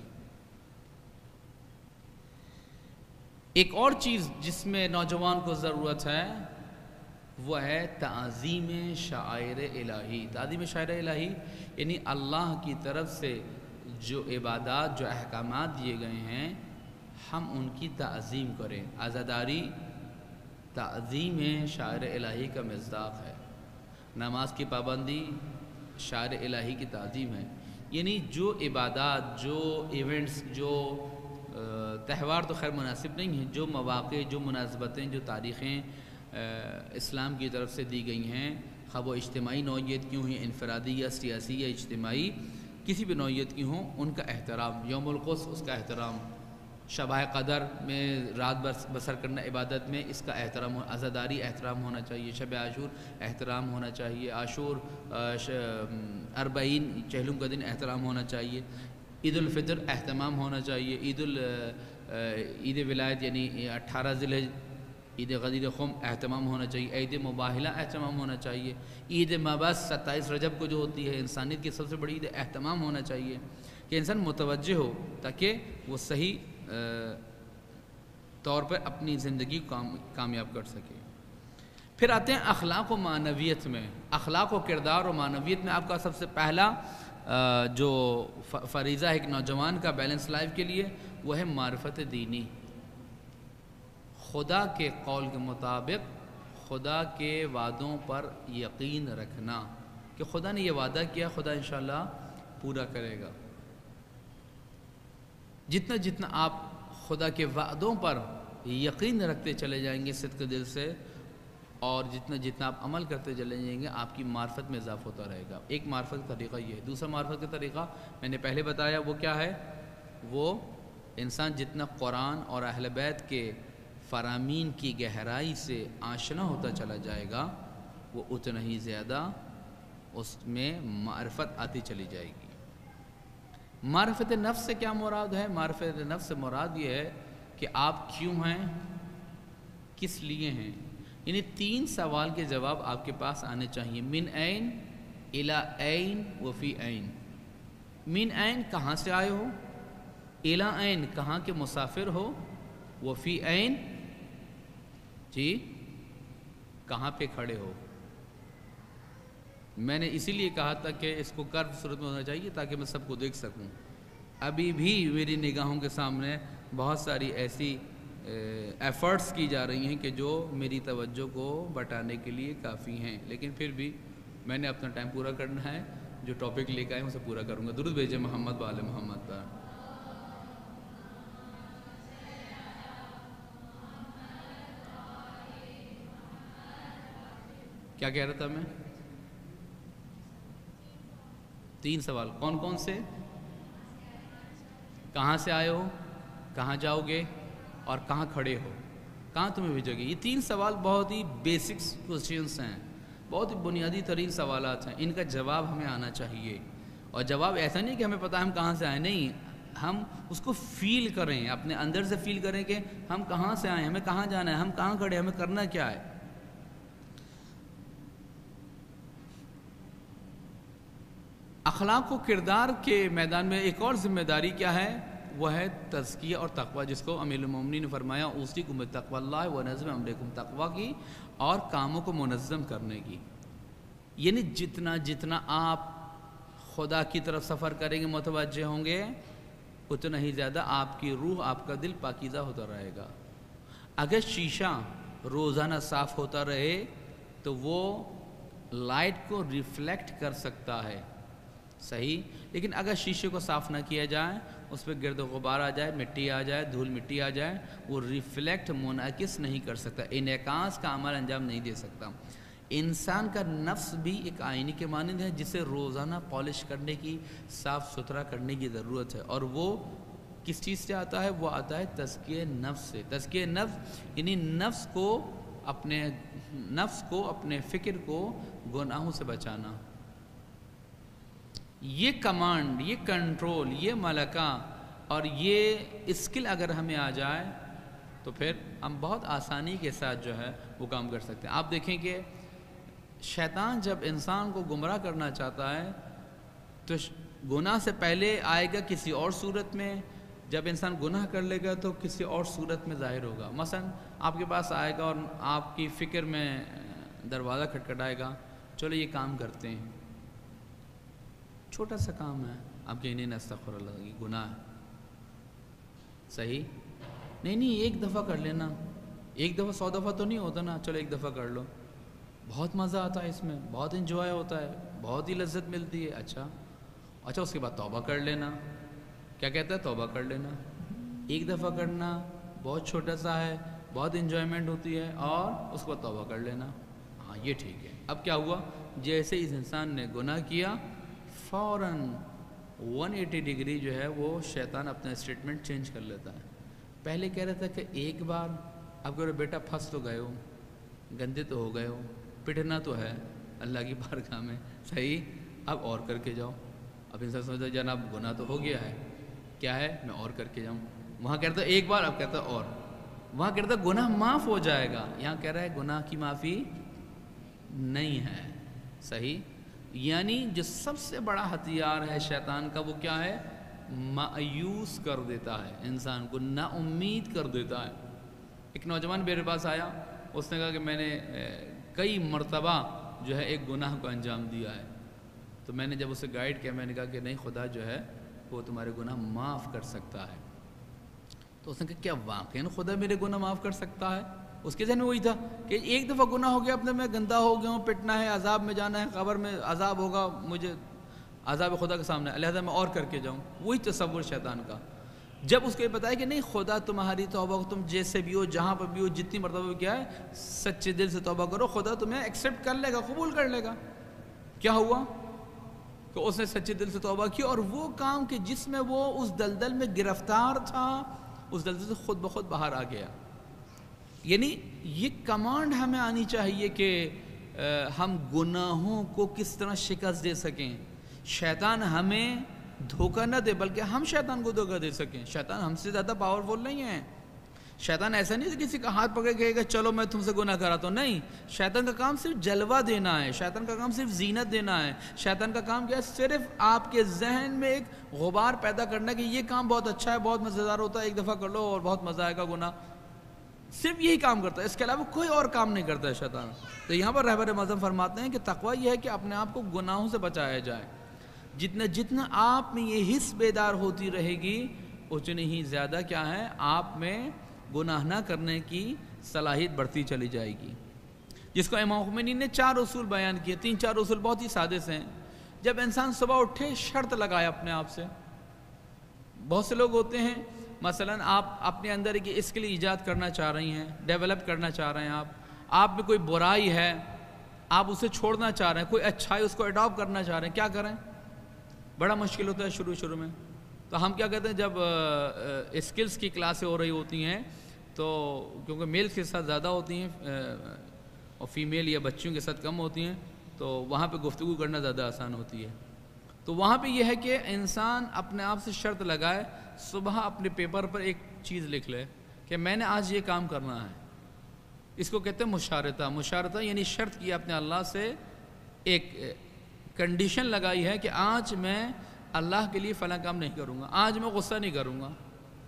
ایک اور چیز جس میں نوجوان کو ضرورت ہے وہ ہے تعظیم شعائر الہی۔ تعظیم شعائر الہی یعنی اللہ کی طرف سے جو عبادات، جو احکامات دیے گئے ہیں، ہم ان کی تعظیم کریں۔ عزاداری تعظیم شاعر الہی کا مصداق ہے۔ نماز کی پابندی شاعر الہی کی تعظیم ہے۔ یعنی جو عبادات، جو ایونٹس، جو تہوار تو خیر مناسب نہیں ہیں، جو مواقع، جو مناسبتیں، جو تاریخیں اسلام کی طرف سے دی گئی ہیں، خواہ وہ اجتماعی نوعیت کیوں ہیں، انفرادی یا سیاسی یا اجتماعی، کسی بھی نوعیت کی ہوں، ان کا احترام، یوم القدس اس کا احترام، شبہ قدر میں رات بسر کرنا عبادت میں اس کا احترام، عزاداری احترام ہونا چاہیے، شب عاشور احترام ہونا چاہیے، عاشور اربعین چہلم کا دن احترام ہونا چاہیے، عید الفطر اہتمام ہونا چاہیے، عید ال عید ولایت یعنی اٹھارہ ذی الحجہ، عید غدیر خم اہتمام ہونا چاہیے، عید مباہلہ اہتمام ہونا چاہیے، عید مبعث ستائیس رجب کو جو ہوتی ہے انسانیت کی سب سے بڑی عید، اہتمام ہونا چاہیے کہ انسان متوجہ ہو تاکہ وہ صحیح طور پر اپنی زندگی کو کامیاب کر سکے۔ پھر آتے ہیں اخلاق و معنویت میں۔ اخلاق و کردار و معنویت میں آپ کا سب سے پہلا جو فریضہ ہے ایک نوجوان کا بیلنس لائف کے لیے، وہ ہے معرفت دینی، خدا کے قول کے مطابق خدا کے وعدوں پر یقین رکھنا کہ خدا نے یہ وعدہ کیا، خدا انشاءاللہ پورا کرے گا۔ جتنا جتنا آپ خدا کے وعدوں پر یقین رکھتے چلے جائیں گے صدق دل سے، اور جتنا جتنا آپ عمل کرتے چلے جائیں گے، آپ کی معرفت میں اضافہ ہوتا رہے گا۔ ایک معرفت کا طریقہ یہ ہے۔ دوسرا معرفت کا طریقہ میں نے پہلے بتایا، وہ کیا ہے؟ وہ انسان جتنا قرآن اور اہل بیت کے فرامین کی گہرائی سے آشنا ہوتا چلا جائے گا، وہ اتنا ہی زیادہ اس میں معرفت آتی چلی جائے گی۔ معرفت نفس سے کیا مراد ہے؟ معرفت نفس سے مراد یہ ہے کہ آپ کیوں ہیں، کس لیے ہیں، یعنی تین سوال کے جواب آپ کے پاس آنے چاہیے۔ من این، الی این، وفی این۔ من این کہاں سے آئے ہو، الی این کہاں کے مسافر ہو، وفی این جی کہاں پہ کھڑے ہو۔ میں نے اسی لیے کہا تھا کہ اس کو کرو صورت میں ہونا چاہیے تاکہ میں سب کو دیکھ سکوں۔ ابھی بھی میری نگاہوں کے سامنے بہت ساری ایسی ایفرٹس کی جا رہی ہیں کہ جو میری توجہ کو بٹانے کے لیے کافی ہیں، لیکن پھر بھی میں نے اپنا ٹائم پورا کرنا ہے، جو ٹاپک لے کے آئے اسے پورا کروں گا۔ درود بھیجے محمد وآل محمد پر۔ کیا کہہ رہا تھا میں؟ تین سوال کون کون سے؟ کہاں سے آئے ہو، کہاں جاؤ گے، اور کہاں کھڑے ہو، کہاں تمہیں بھیجو گے۔ یہ تین سوال بہت ہی بیسکس کوسچنس ہیں، بہت ہی بنیادی ترین سوالات ہیں، ان کا جواب ہمیں آنا چاہیے۔ اور جواب ایسا نہیں کہ ہمیں پتہ ہم کہاں سے آئے، نہیں، ہم اس کو فیل کریں، اپنے اندر سے فیل کریں کہ ہم کہاں سے آئے، ہمیں کہاں جانا ہے، ہم کہاں کھڑے ہیں، ہمیں کرنا کیا ہے۔ اخلاق و کردار کے میدان میں ایک اور ذمہ داری کیا ہے؟ وہ ہے تزکیہ اور تقوی، جس کو امیر المومنین نے فرمایا اوصیکم بتقوی اللہ و نظم امرکم، تقوی کی اور کاموں کو منظم کرنے کی۔ یعنی جتنا جتنا آپ خدا کی طرف سفر کریں گے، متوجہ ہوں گے، اتنا ہی زیادہ آپ کی روح، آپ کا دل پاکیزہ ہوتا رہے گا۔ اگر شیشہ روزانہ صاف ہوتا رہے تو وہ لائٹ کو ریفلیکٹ کر سکتا ہے، صحیح، لیکن اگر شیشے کو صاف نہ کیا جائے، اس پہ گرد و غبار آ جائے، مٹی آ جائے، دھول مٹی آ جائے، وہ ریفلیکٹ منعکس نہیں کر سکتا، انعکاس کا عمل انجام نہیں دے سکتا۔ انسان کا نفس بھی ایک آئینے کے مانند ہے جسے روزانہ پالش کرنے کی، صاف ستھرا کرنے کی ضرورت ہے، اور وہ کس چیز سے آتا ہے؟ وہ آتا ہے تزکیہ نفس سے۔ تزکیہ نفس یعنی نفس کو اپنے نفس کو اپنے فکر کو گناہوں سے بچانا۔ یہ کمانڈ، یہ کنٹرول، یہ ملکہ اور یہ اسکل اگر ہمیں آ جائے تو پھر ہم بہت آسانی کے ساتھ جو ہے وہ کام کر سکتے ہیں۔ آپ دیکھیں کہ شیطان جب انسان کو گمراہ کرنا چاہتا ہے تو گناہ سے پہلے آئے گا کسی اور صورت میں، جب انسان گناہ کر لے گا تو کسی اور صورت میں ظاہر ہوگا۔ مثلا آپ کے پاس آئے گا اور آپ کی فکر میں دروازہ کھٹکھٹائے گا، چلو یہ کام کرتے ہیں، چھوٹا سا کام ہے، آپ کہیں نہیں استغفر اللہ، یہ گناہ ہے، صحیح نہیں نہیں ایک دفعہ کر لینا، ایک دفعہ سو دفعہ تو نہیں ہوتا نا، چلو ایک دفعہ کر لو، بہت مزہ آتا ہے اس میں، بہت انجوائے ہوتا ہے، بہت ہی لذت ملتی ہے، اچھا اچھا اس کے بعد توبہ کر لینا۔ کیا کہتا ہے؟ توبہ کر لینا۔ ایک دفعہ کرنا بہت چھوٹا سا ہے، بہت انجوائمنٹ ہوتی ہے، اور اس کو توبہ کر لینا، ہاں یہ ٹھیک ہے۔ اب کیا ہوا، جیسے اس انسان نے گناہ کیا فوراً ون ایٹی ڈگری جو ہے وہ شیطان اپنا اسٹیٹمنٹ چینج کر لیتا ہے۔ پہلے کہہ رہا تھا کہ ایک بار، اب کہہ رہے بیٹا پھنس تو گئے ہو، گندے تو ہو گئے ہو، پٹنا تو ہے اللہ کی بارگاہ میں، صحیح، اب اور کر کے جاؤ۔ اب انسان سمجھتا جناب گناہ تو ہو گیا ہے، کیا ہے میں اور کر کے جاؤں، وہاں کہتا ایک بار، اب کہتا اور، وہاں کہتا گناہ معاف ہو جائے گا، یہاں کہہ رہا ہے گناہ کی معافی نہیں ہے، صحیح۔ یعنی جو سب سے بڑا ہتھیار ہے شیطان کا وہ کیا ہے، مایوس کر دیتا ہے انسان کو، نا امید کر دیتا ہے۔ ایک نوجوان میرے پاس آیا، اس نے کہا کہ میں نے کئی مرتبہ جو ہے ایک گناہ کو انجام دیا ہے، تو میں نے جب اسے گائیڈ کیا میں نے کہا کہ نہیں، خدا جو ہے وہ تمہارے گناہ معاف کر سکتا ہے۔ تو اس نے کہا کیا واقعاً خدا میرے گناہ معاف کر سکتا ہے؟ اس کے ذہن میں وہی تھا کہ ایک دفعہ گناہ ہو گیا، اپنے میں گندا ہو گیا ہوں، پٹنا ہے، عذاب میں جانا ہے، قبر میں عذاب ہوگا، مجھے عذاب خدا کے سامنے، لہذا میں اور کر کے جاؤں، وہی تصور شیطان کا۔ جب اس کو یہ بتایا کہ نہیں، خدا تمہاری توبہ کو، تم جیسے بھی ہو، جہاں پر بھی ہو، جتنی مرتبہ بھی کیا ہے، سچے دل سے توبہ کرو، خدا تمہیں ایکسیپٹ کر لے گا، قبول کر لے گا۔ کیا ہوا کہ اس نے سچے دل سے توبہ کی، اور وہ کام کہ جس میں وہ اس دلدل میں گرفتار تھا، اس دلدل سے خود بخود باہر آ گیا۔ یعنی یہ کمانڈ ہمیں آنی چاہیے کہ ہم گناہوں کو کس طرح شکست دے سکیں، شیطان ہمیں دھوکہ نہ دے بلکہ ہم شیطان کو دھوکہ دے سکیں۔ شیطان ہم سے زیادہ پاورفل نہیں ہے، شیطان ایسا نہیں کہ کسی کا ہاتھ پکڑ کے کہے گا چلو میں تم سے گناہ کراتا ہوں، نہیں، شیطان کا کام صرف جلوہ دینا ہے، شیطان کا کام صرف زینت دینا ہے، شیطان کا کام کیا ہے، صرف آپ کے ذہن میں ایک غبار پیدا کرنا کہ یہ کام بہت اچھا ہے، بہت مزیدار ہوتا ہے، ایک دفعہ کر لو اور بہت مزہ آئے گا گناہ، صرف یہی کام کرتا ہے، اس کے علاوہ کوئی اور کام نہیں کرتا ہے شیطان۔ تو یہاں پر رہبر معظم فرماتے ہیں کہ تقویٰ یہ ہے کہ اپنے آپ کو گناہوں سے بچایا جائے، جتنا جتنا آپ میں یہ حس بیدار ہوتی رہے گی اتنی ہی زیادہ کیا ہے، آپ میں گناہ نہ کرنے کی صلاحیت بڑھتی چلی جائے گی، جس کو امام خمینی نے چار اصول بیان کیے، تین چار اصول بہت ہی سادے سے ہیں۔ جب انسان صبح اٹھے شرط لگائے اپنے آپ سے، بہت سے لوگ ہوتے ہیں مثلا آپ اپنے اندر ایک اسکل ایجاد کرنا چاہ رہی ہیں، ڈیولپ کرنا چاہ رہے ہیں، آپ آپ میں کوئی برائی ہے، آپ اسے چھوڑنا چاہ رہے ہیں، کوئی اچھائی اس کو اڈاپٹ کرنا چاہ رہے ہیں، کیا کریں؟ بڑا مشکل ہوتا ہے شروع شروع میں۔ تو ہم کیا کہتے ہیں، جب اسکلز کی کلاسیں ہو رہی ہوتی ہیں تو کیونکہ میلز کے ساتھ زیادہ ہوتی ہیں اور فیمیل یا بچیوں کے ساتھ کم ہوتی ہیں، تو وہاں پہ گفتگو کرنا زیادہ آسان ہوتی ہے۔ تو وہاں پہ یہ ہے کہ انسان اپنے آپ سے شرط لگائے، صبح اپنے پیپر پر ایک چیز لکھ لے کہ میں نے آج یہ کام کرنا ہے، اس کو کہتے ہیں مشارطہ۔ مشارطہ یعنی شرط کی اپنے اللہ سے، ایک کنڈیشن لگائی ہے کہ آج میں اللہ کے لیے فلاں کام نہیں کروں گا، آج میں غصہ نہیں کروں گا۔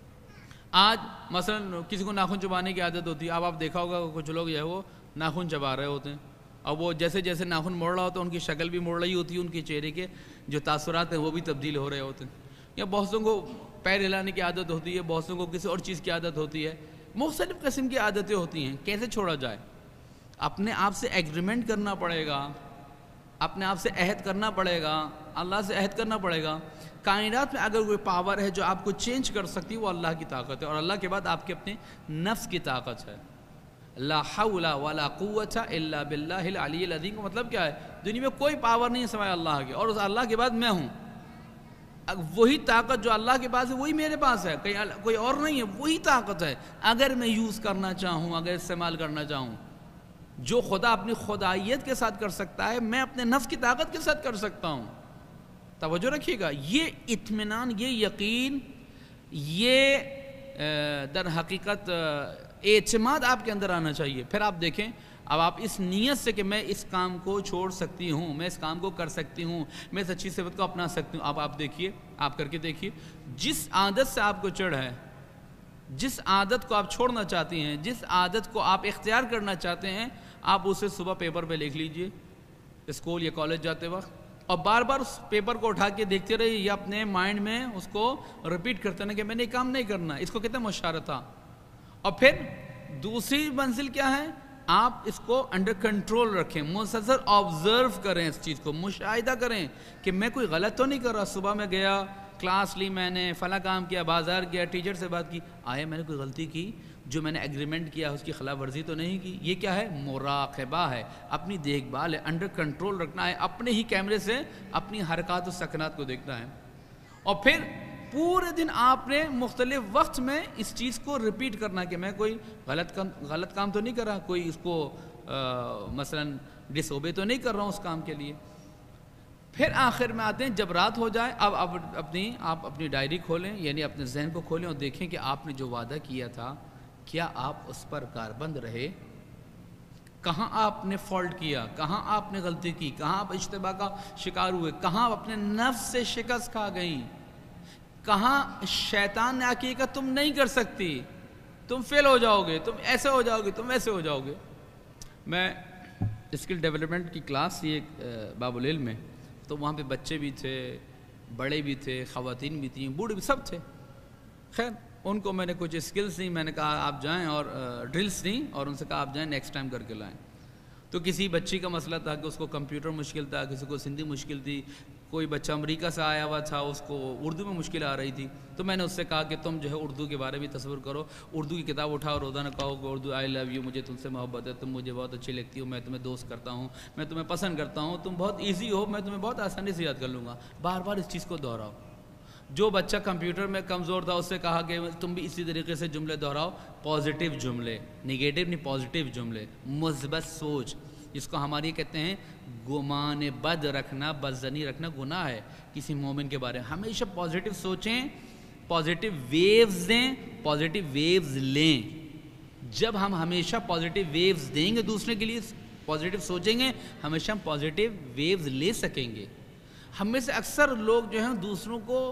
آج مثلا کسی کو ناخن چبانے کی عادت ہوتی ہے، اب آپ دیکھا ہوگا کچھ لوگ جو ہے وہ ناخن چبا رہے ہوتے ہیں، اب وہ جیسے جیسے ناخن موڑ رہا ہوتا ہے ان کی شکل بھی موڑ رہی ہوتی ہے، ان کے چہرے کے جو تاثرات ہیں وہ بھی تبدیل ہو رہے ہوتے ہیں۔ یا بہتوں کو پیر ہلانے کی عادت ہوتی ہے، بہتوں کو کسی اور چیز کی عادت ہوتی ہے، مختلف قسم کی عادتیں ہوتی ہیں۔ کیسے چھوڑا جائے؟ اپنے آپ سے ایگریمنٹ کرنا پڑے گا، اپنے آپ سے عہد کرنا پڑے گا، اللہ سے عہد کرنا پڑے گا۔ کائنات میں اگر کوئی پاور ہے جو آپ کو چینج کر سکتی ہے وہ اللہ کی طاقت ہے، اور اللہ کے بعد آپ کے اپنے نفس کی طاقت ہے۔ لا حول ولا قوت الا باللہ العلی العظیم کا مطلب کیا ہے؟ دنیا میں کوئی پاور نہیں ہے سوائے اللہ کے، اور اس اللہ کے بعد میں ہوں۔ وہی طاقت جو اللہ کے پاس ہے وہی میرے پاس ہے، کوئی اور نہیں ہے، وہی طاقت ہے۔ اگر میں یوز کرنا چاہوں، اگر استعمال کرنا چاہوں، جو خدا اپنی خدائیت کے ساتھ کر سکتا ہے میں اپنے نفس کی طاقت کے ساتھ کر سکتا ہوں۔ توجہ رکھیے گا، یہ اطمینان، یہ یقین، یہ در حقیقت اعتماد آپ کے اندر آنا چاہیے۔ پھر آپ دیکھیں، اب آپ اس نیت سے کہ میں اس کام کو چھوڑ سکتی ہوں، میں اس کام کو کر سکتی ہوں، میں اس اچھی صفت کو اپنا سکتی ہوں، اب آپ دیکھیے، آپ کر کے دیکھیے، جس عادت سے آپ کو چڑھ ہے، جس عادت کو آپ چھوڑنا چاہتی ہیں، جس عادت کو آپ اختیار کرنا چاہتے ہیں، آپ اسے صبح پیپر پہ لکھ لیجئے اسکول یا کالج جاتے وقت، اور بار بار اس پیپر کو اٹھا کے دیکھتے رہیے یا اپنے مائنڈ میں اس کو ریپیٹ کرتے رہیں کہ میں نے یہ کام نہیں کرنا، اس کو کہتے ہیں مشارطہ۔ اور پھر دوسری منزل کیا ہے؟ آپ اس کو انڈر کنٹرول رکھیں، مسلسل آبزرو کریں، اس چیز کو مشاہدہ کریں کہ میں کوئی غلط تو نہیں کر رہا۔ صبح میں گیا، کلاس لی، میں نے فلاں کام کیا، بازار گیا، ٹیچر سے بات کی، آیا میں نے کوئی غلطی کی؟ جو میں نے ایگریمنٹ کیا اس کی خلاف ورزی تو نہیں کی. یہ کیا ہے؟ مراقبہ ہے, اپنی دیکھ بھال ہے, انڈر کنٹرول رکھنا ہے, اپنے ہی کیمرے سے اپنی حرکات و سکنات کو دیکھنا ہے. اور پھر پورے دن آپ نے مختلف وقت میں اس چیز کو ریپیٹ کرنا کہ میں کوئی غلط کام غلط کام تو نہیں کر رہا, کوئی اس کو مثلا ڈس اوبے تو نہیں کر رہا ہوں اس کام کے لیے. پھر آخر میں آتے ہیں جب رات ہو جائے, اب اب اپنی آپ اپنی ڈائری کھولیں, یعنی اپنے ذہن کو کھولیں اور دیکھیں کہ آپ نے جو وعدہ کیا تھا کیا آپ اس پر کاربند رہے, کہاں آپ نے فالٹ کیا, کہاں آپ نے غلطی کی, کہاں آپ اشتباہ کا شکار ہوئے, کہاں آپ اپنے نفس سے شکست کھا گئیں, کہاں شیطان نے آ کے کہا تم نہیں کر سکتی, تم فیل ہو جاؤ گے, تم ایسے ہو جاؤ گے, تم ویسے ہو جاؤ گے. میں اسکل ڈیولپمنٹ کی کلاس تھی ایک باب العلم میں, تو وہاں پہ بچے بھی تھے, بڑے بھی تھے, خواتین بھی تھیں, بوڑھے بھی, سب تھے. خیر ان کو میں نے کچھ اسکلس دی, میں نے کہا آپ جائیں, اور ڈرلس دیں اور ان سے کہا آپ جائیں نیکسٹ ٹائم کر کے لائیں. تو کسی بچی کا مسئلہ تھا کہ اس کو کمپیوٹر مشکل تھا, کسی کو سندھی مشکل تھی, کوئی بچہ امریکہ سے آیا ہوا تھا اس کو اردو میں مشکل آ رہی تھی. تو میں نے اس سے کہا کہ تم جو ہے اردو کے بارے میں تصور کرو, اردو کی کتاب اٹھاؤ, روزانہ کہو کہ اردو آئی لو یو, مجھے تم سے محبت ہے, تم مجھے بہت اچھی لگتی ہو, میں تمہیں دوست کرتا ہوں, میں تمہیں پسند کرتا ہوں, تم بہت ایزی ہو, میں تمہیں بہت آسانی سے یاد کر لوں گا. بار بار اس چیز کو دہراؤ. جو بچہ کمپیوٹر میں کمزور تھا اس سے کہا کہ تم بھی اسی طریقے سے جملے دہراؤ, پازیٹیو جملے, نگیٹو نہیں, پازیٹیو جملے, مثبت سوچ, جس کو ہماری کہتے ہیں گمان بد رکھنا, بدظنی رکھنا گناہ ہے کسی مومن کے بارے میں. ہمیشہ پازیٹیو سوچیں, پازیٹیو ویوز دیں, پازیٹیو ویوز لیں. جب ہم ہمیشہ پازیٹیو ویوز دیں گے دوسرے کے لیے, پازیٹیو سوچیں گے, ہمیشہ ہم پازیٹیو ویوز لے سکیں گے. ہم میں سے اکثر لوگ جو ہیں دوسروں کو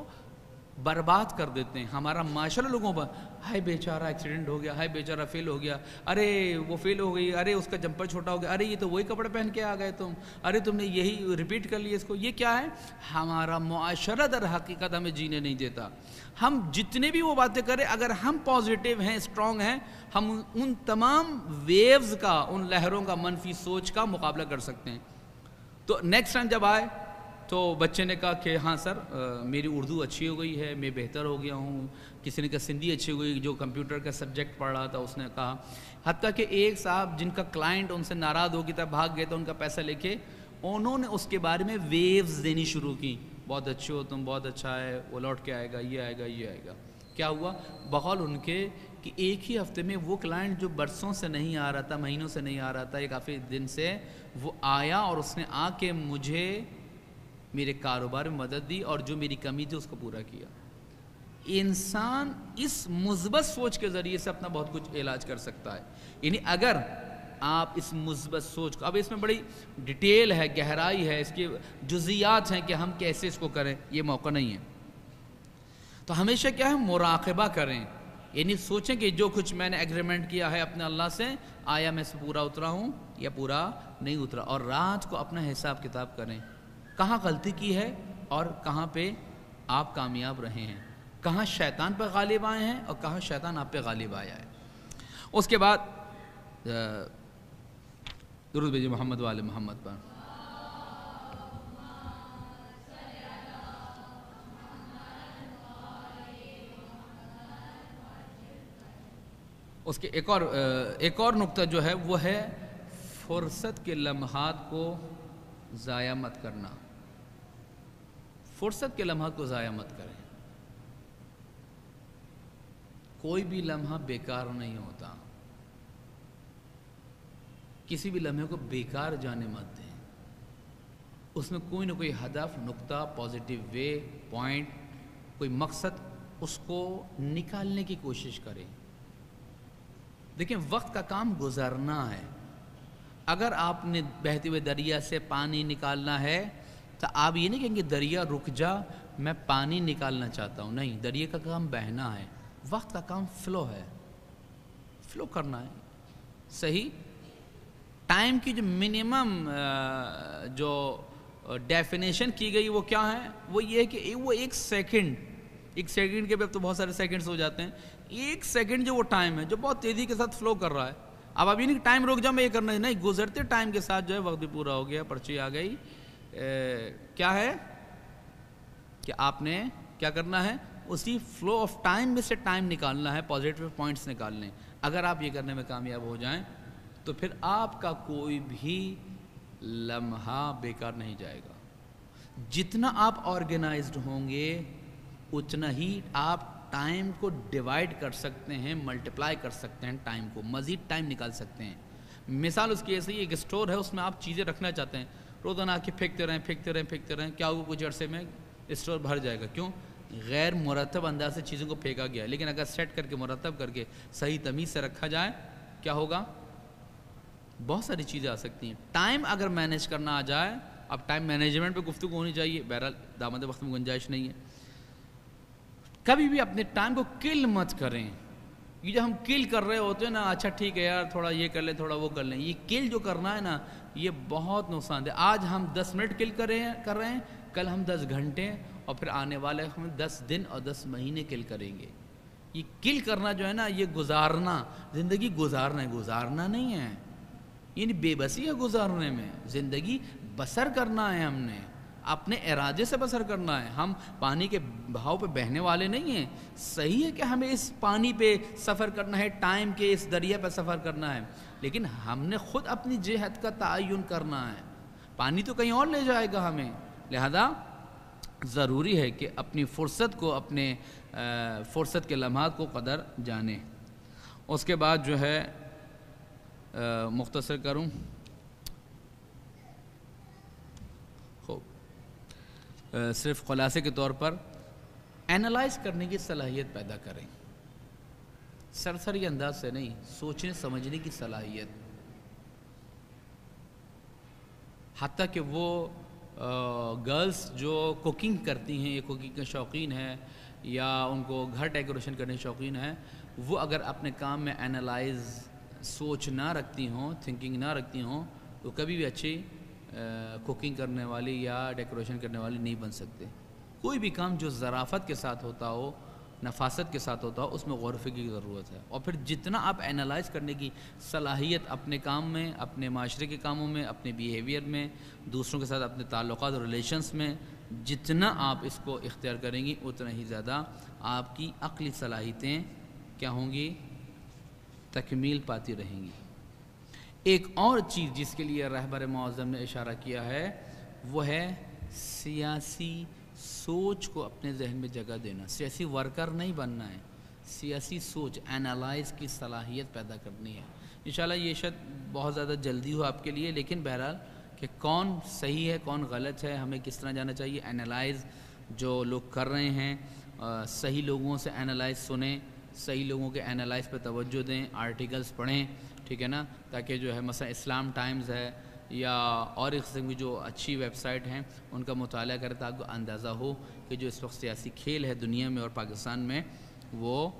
برباد کر دیتے ہیں. ہمارا معاشرہ لوگوں پر, ہائے بیچارہ ایکسیڈنٹ ہو گیا, ہائے بیچارہ فیل ہو گیا, ارے وہ فیل ہو گئی, ارے اس کا جمپر چھوٹا ہو گیا, ارے یہ تو وہی کپڑے پہن کے آ گئے تم, ارے تم نے یہی ریپیٹ کر لیا اس کو. یہ کیا ہے؟ ہمارا معاشرہ در حقیقت ہمیں جینے نہیں دیتا. ہم جتنے بھی وہ باتیں کریں, اگر ہم پازیٹیو ہیں, اسٹرانگ ہیں, ہم ان تمام ویوز کا, ان لہروں کا, منفی سوچ کا مقابلہ کر سکتے ہیں. تو نیکسٹ ٹائم جب آئے تو بچے نے کہا کہ ہاں سر میری اردو اچھی ہو گئی ہے, میں بہتر ہو گیا ہوں. کسی نے کہا سندھی اچھی ہو گئی, جو کمپیوٹر کا سبجیکٹ پڑھ رہا تھا اس نے کہا. حتیٰ کہ ایک صاحب جن کا کلائنٹ ان سے ناراض ہو گیا تھا, بھاگ گئے تھے ان کا پیسہ لے کے, انہوں نے اس کے بارے میں ویوز دینی شروع کی, بہت اچھے ہو تم, بہت اچھا ہے, وہ لوٹ کے آئے گا, یہ آئے گا, یہ آئے گا. کیا ہوا؟ بقول ان کے کہ ایک ہی ہفتے میں وہ کلائنٹ جو برسوں سے نہیں آ رہا تھا, مہینوں سے نہیں آ رہا تھا, یہ کافی دن سے, وہ آیا اور اس نے آ کے مجھے میرے کاروبار میں مدد دی اور جو میری کمی تھی اس کو پورا کیا. انسان اس مثبت سوچ کے ذریعے سے اپنا بہت کچھ علاج کر سکتا ہے. یعنی اگر آپ اس مثبت سوچ کو, اب اس میں بڑی ڈیٹیل ہے, گہرائی ہے, اس کے جزیات ہیں کہ ہم کیسے اس کو کریں, یہ موقع نہیں ہے. تو ہمیشہ کیا ہے, مراقبہ کریں. یعنی سوچیں کہ جو کچھ میں نے ایگریمنٹ کیا ہے اپنے اللہ سے, آیا میں سے پورا اترا ہوں یا پورا نہیں اترا. اور رات کو اپنا حساب کتاب کریں, کہاں غلطی کی ہے اور کہاں پہ آپ کامیاب رہے ہیں, کہاں شیطان پہ غالب آئے ہیں اور کہاں شیطان آپ پہ غالب آیا ہے. اس کے بعد درود بھیجئے محمد والے محمد پر. اس کے ایک اور ایک اور نقطہ جو ہے وہ ہے فرصت کے لمحات کو ضائع مت کرنا. فرصت کے لمحات کو ضائع مت کریں. کوئی بھی لمحہ بیکار نہیں ہوتا, کسی بھی لمحے کو بیکار جانے مت دیں. اس میں کوئی نہ کوئی ہدف, نقطہ, پازیٹیو وے, پوائنٹ, کوئی مقصد, اس کو نکالنے کی کوشش کریں. دیکھیں وقت کا کام گزرنا ہے. اگر آپ نے بہتے ہوئے دریا سے پانی نکالنا ہے تو آپ یہ نہیں کہیں گے دریا رک جا میں پانی نکالنا چاہتا ہوں. نہیں, دریا کا کام بہنا ہے. وقت کا کام فلو ہے, فلو کرنا ہے. صحیح ٹائم کی جو منیمم جو ڈیفینیشن کی گئی وہ کیا ہے, وہ یہ ہے کہ وہ ایک سیکنڈ, ایک سیکنڈ کے بھی اب تو بہت سارے سیکنڈز ہو جاتے ہیں. ایک سیکنڈ جو وہ ٹائم ہے جو بہت تیزی کے ساتھ فلو کر رہا ہے. اب ابھی نہیں ٹائم روک جاؤ میں یہ کرنا ہے, نہیں, گزرتے ٹائم کے ساتھ جو ہے وقت بھی پورا ہو گیا, پرچی آ گئی. کیا ہے کہ آپ نے کیا کرنا ہے, اسی فلو آف ٹائم میں سے ٹائم نکالنا ہے, پازیٹیو پوائنٹس نکالنے. اگر آپ یہ کرنے میں کامیاب ہو جائیں تو پھر آپ کا کوئی بھی لمحہ بیکار نہیں جائے گا. جتنا آپ آرگنائزڈ ہوں گے اتنا ہی آپ ٹائم کو ڈیوائڈ کر سکتے ہیں, ملٹیپلائی کر سکتے ہیں, ٹائم کو مزید ٹائم نکال سکتے ہیں. مثال اس کی ایسے ہی ایک اسٹور ہے, اس میں آپ چیزیں رکھنا چاہتے ہیں, روزانہ آ کے پھینکتے رہیں پھینکتے رہیں پھینکتے رہیں کیا ہوگا, کچھ عرصے میں اسٹور بھر جائے گا. کیوں؟ غیر مرتب انداز سے چیزوں کو پھینکا گیا ہے. لیکن اگر سیٹ کر کے مرتب کر کے صحیح تمیز سے رکھا جائے کیا ہوگا, بہت ساری چیزیں آ سکتی ہیں. ٹائم اگر مینیج کرنا آ جائے, اب ٹائم مینجمنٹ پہ گفتگو ہونی چاہیے, بہرحال داماد وقت میں گنجائش نہیں ہے. کبھی بھی اپنے ٹائم کو کل مت کریں. یہ جو ہم کل کر رہے ہوتے ہیں نا, اچھا ٹھیک ہے یار تھوڑا یہ کر لیں تھوڑا وہ کر لیں, یہ کل جو کرنا ہے نا یہ بہت نقصان دہ. آج ہم دس منٹ کل کر رہے ہیں کر رہے ہیں کل ہم دس گھنٹے اور پھر آنے والے ہم دس دن اور دس مہینے کل کریں گے. یہ کل کرنا جو ہے نا یہ گزارنا, زندگی گزارنا ہے, گزارنا نہیں ہے. یعنی بے بسی ہے گزارنے میں, زندگی بسر کرنا ہے, ہم نے اپنے ارادے سے بسر کرنا ہے. ہم پانی کے بہاؤ پہ بہنے والے نہیں ہیں. صحیح ہے کہ ہمیں اس پانی پہ سفر کرنا ہے, ٹائم کے اس دریا پہ سفر کرنا ہے, لیکن ہم نے خود اپنی جہت کا تعین کرنا ہے. پانی تو کہیں اور لے جائے گا ہمیں. لہذا ضروری ہے کہ اپنی فرصت کو, اپنے فرصت کے لمحات کو قدر جانیں. اس کے بعد جو ہے مختصر کروں, صرف خلاصے کے طور پر اینالائز کرنے کی صلاحیت پیدا کریں. سرسری انداز سے نہیں, سوچنے سمجھنے کی صلاحیت. حتیٰ کہ وہ گرلز جو کوکنگ کرتی ہیں, یہ کوکنگ کے شوقین ہیں یا ان کو گھر ڈیکوریشن کرنے کے شوقین ہیں, وہ اگر اپنے کام میں اینالائز سوچ نہ رکھتی ہوں, تھنکنگ نہ رکھتی ہوں, تو کبھی بھی اچھی کوکنگ کرنے والی یا ڈیکوریشن کرنے والی نہیں بن سکتے. کوئی بھی کام جو ظرافت کے ساتھ ہوتا ہو, نفاست کے ساتھ ہوتا ہو, اس میں غور و فکر کی ضرورت ہے. اور پھر جتنا آپ اینالائز کرنے کی صلاحیت اپنے کام میں, اپنے معاشرے کے کاموں میں, اپنے بیہیویئر میں, دوسروں کے ساتھ اپنے تعلقات اور ریلیشنز میں جتنا آپ اس کو اختیار کریں گی اتنا ہی زیادہ آپ کی عقلی صلاحیتیں کیا ہوں گی, تکمیل پاتی رہیں گی. ایک اور چیز جس کے لیے رہبر معظم نے اشارہ کیا ہے وہ ہے سیاسی سوچ کو اپنے ذہن میں جگہ دینا. سیاسی ورکر نہیں بننا ہے, سیاسی سوچ, اینالائز کی صلاحیت پیدا کرنی ہے. انشاءاللہ یہ شاید بہت زیادہ جلدی ہو آپ کے لیے, لیکن بہرحال کہ کون صحیح ہے کون غلط ہے, ہمیں کس طرح جانا چاہیے. اینالائز جو لوگ کر رہے ہیں, صحیح لوگوں سے اینالائز سنیں, صحیح لوگوں کے اینالائز پہ توجہ دیں, آرٹیکلز پڑھیں, ٹھیک ہے نا, تاکہ جو ہے مثلا اسلام ٹائمز ہے یا اور ایک قسم کی جو اچھی ویب سائٹ ہیں ان کا مطالعہ کرے تاکہ اندازہ ہو کہ جو اس وقت سیاسی کھیل ہے دنیا میں اور پاکستان میں وہ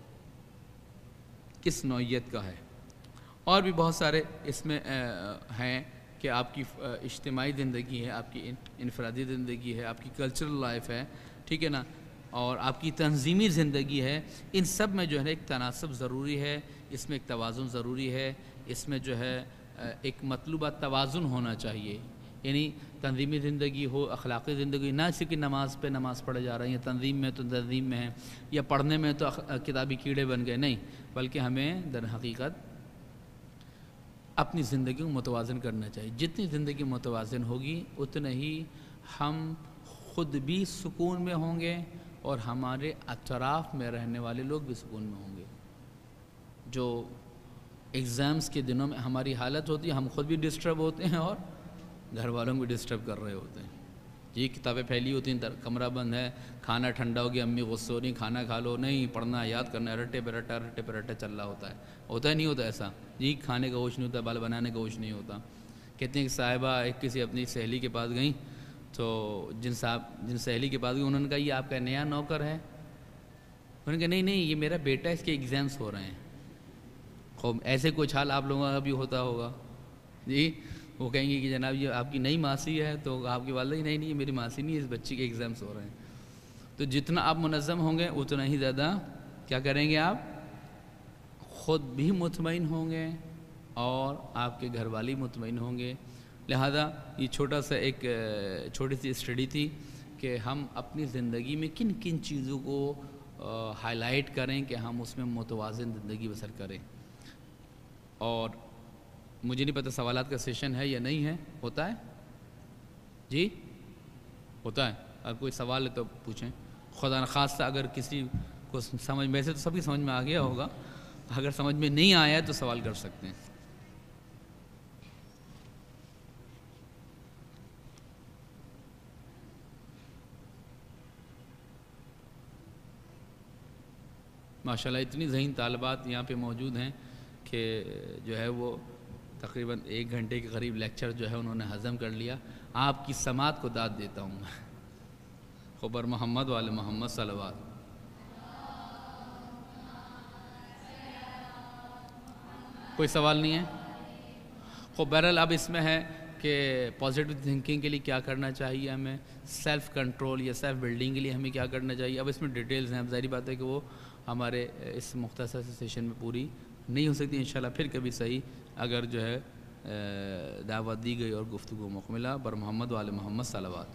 کس نوعیت کا ہے. اور بھی بہت سارے اس میں ہیں کہ آپ کی اجتماعی زندگی ہے, آپ کی انفرادی زندگی ہے, آپ کی کلچرل لائف ہے, ٹھیک ہے نا, اور آپ کی تنظیمی زندگی ہے. ان سب میں جو ہے ایک تناسب ضروری ہے, اس میں ایک توازن ضروری ہے, اس میں جو ہے ایک مطلوبہ توازن ہونا چاہیے. یعنی تنظیمی زندگی ہو, اخلاقی زندگی, نہ صرف کہ نماز پہ نماز پڑھے جا رہے ہیں, تنظیم میں تو تنظیم میں ہیں, یا پڑھنے میں تو کتابی کیڑے بن گئے, نہیں, بلکہ ہمیں در حقیقت اپنی زندگی کو متوازن کرنا چاہیے. جتنی زندگی متوازن ہوگی اتنا ہی ہم خود بھی سکون میں ہوں گے اور ہمارے اطراف میں رہنے والے لوگ بھی سکون میں ہوں گے. جو ایگزامز کے دنوں میں ہماری حالت ہوتی ہے, ہم خود بھی ڈسٹرب ہوتے ہیں اور گھر والوں کو ڈسٹرب کر رہے ہوتے ہیں. یہ کتابیں پھیلی ہوتی ہیں, کمرہ بند ہے, کھانا ٹھنڈا ہو گیا, امی غصہ ہو رہی, کھانا کھا لو, نہیں پڑھنا یاد کرنا, رٹے پہ رٹا رٹے پہ رٹا چل رہا ہوتا ہے. ہوتا ہے نہیں ہوتا ایسا, جی کھانے کا ہوش نہیں ہوتا, بال بنانے کا ہوش نہیں ہوتا. کہتے ہیں کہ صاحبہ ایک کسی اپنی سہیلی کے پاس گئیں, تو جن صاحب جن سہیلی کے پاس گئیں انہوں نے کہا یہ آپ کا نیا نوکر ہے؟ انہوں نے کہا نہیں نہیں یہ میرا بیٹا ہے, اس کے ایگزامس ہو رہے ہیں. خوب ایسے کچھ حال آپ لوگوں کا بھی ہوتا ہوگا جی. وہ کہیں گے کہ جناب یہ آپ کی نئی ماسی ہے, تو آپ کی والدہ ہی نہیں نہیں یہ میری ماسی نہیں ہے, اس بچی کے ایگزامس ہو رہے ہیں. تو جتنا آپ منظم ہوں گے اتنا ہی زیادہ کیا کریں گے, آپ خود بھی مطمئن ہوں گے اور آپ کے گھر والی مطمئن ہوں گے. لہذا یہ چھوٹا سا ایک چھوٹی سی اسٹڈی تھی کہ ہم اپنی زندگی میں کن کن چیزوں کو ہائی لائٹ کریں کہ ہم اس میں متوازن زندگی بسر کریں. اور مجھے نہیں پتہ سوالات کا سیشن ہے یا نہیں ہے، ہوتا ہے جی ہوتا ہے؟ اگر کوئی سوال ہے تو پوچھیں، خدا نخواستہ اگر کسی کو سمجھ، ویسے تو سب کی سمجھ میں آ گیا ہوگا، اگر سمجھ میں نہیں آیا ہے تو سوال کر سکتے ہیں۔ ماشاءاللہ اتنی ذہین طالبات یہاں پہ موجود ہیں کہ جو ہے وہ تقریباً ایک گھنٹے کے قریب لیکچر جو ہے انہوں نے ہضم کر لیا۔ آپ کی سماعت کو داد دیتا ہوں میں، خبر محمد والے محمد صلوات۔ کوئی سوال نہیں ہے؟ خب بہرحال اب اس میں ہے کہ پازیٹیو تھنکنگ کے لیے کیا کرنا چاہیے ہمیں، سیلف کنٹرول یا سیلف بلڈنگ کے لیے ہمیں کیا کرنا چاہیے۔ اب اس میں ڈیٹیلز ہیں، اب ظاہری بات ہے کہ وہ ہمارے اس مختصر سے سیشن میں پوری نہیں ہو سکتی، انشاءاللہ پھر کبھی صحیح اگر جو ہے دعوت دی گئی اور گفتگو مکملہ بر محمد والے محمد صلوات۔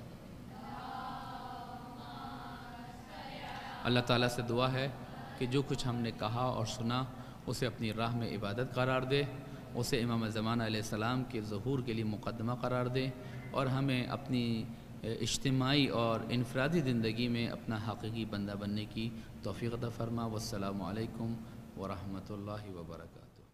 اللہ تعالیٰ سے دعا ہے کہ جو کچھ ہم نے کہا اور سنا اسے اپنی راہ میں عبادت قرار دے، اسے امام زمانہ علیہ السلام کے ظہور کے لیے مقدمہ قرار دے، اور ہمیں اپنی اجتماعی اور انفرادی زندگی میں اپنا حقیقی بندہ بننے کی توفیق عطا فرما۔ والسلام علیکم ورحمۃ اللہ وبرکاتہ۔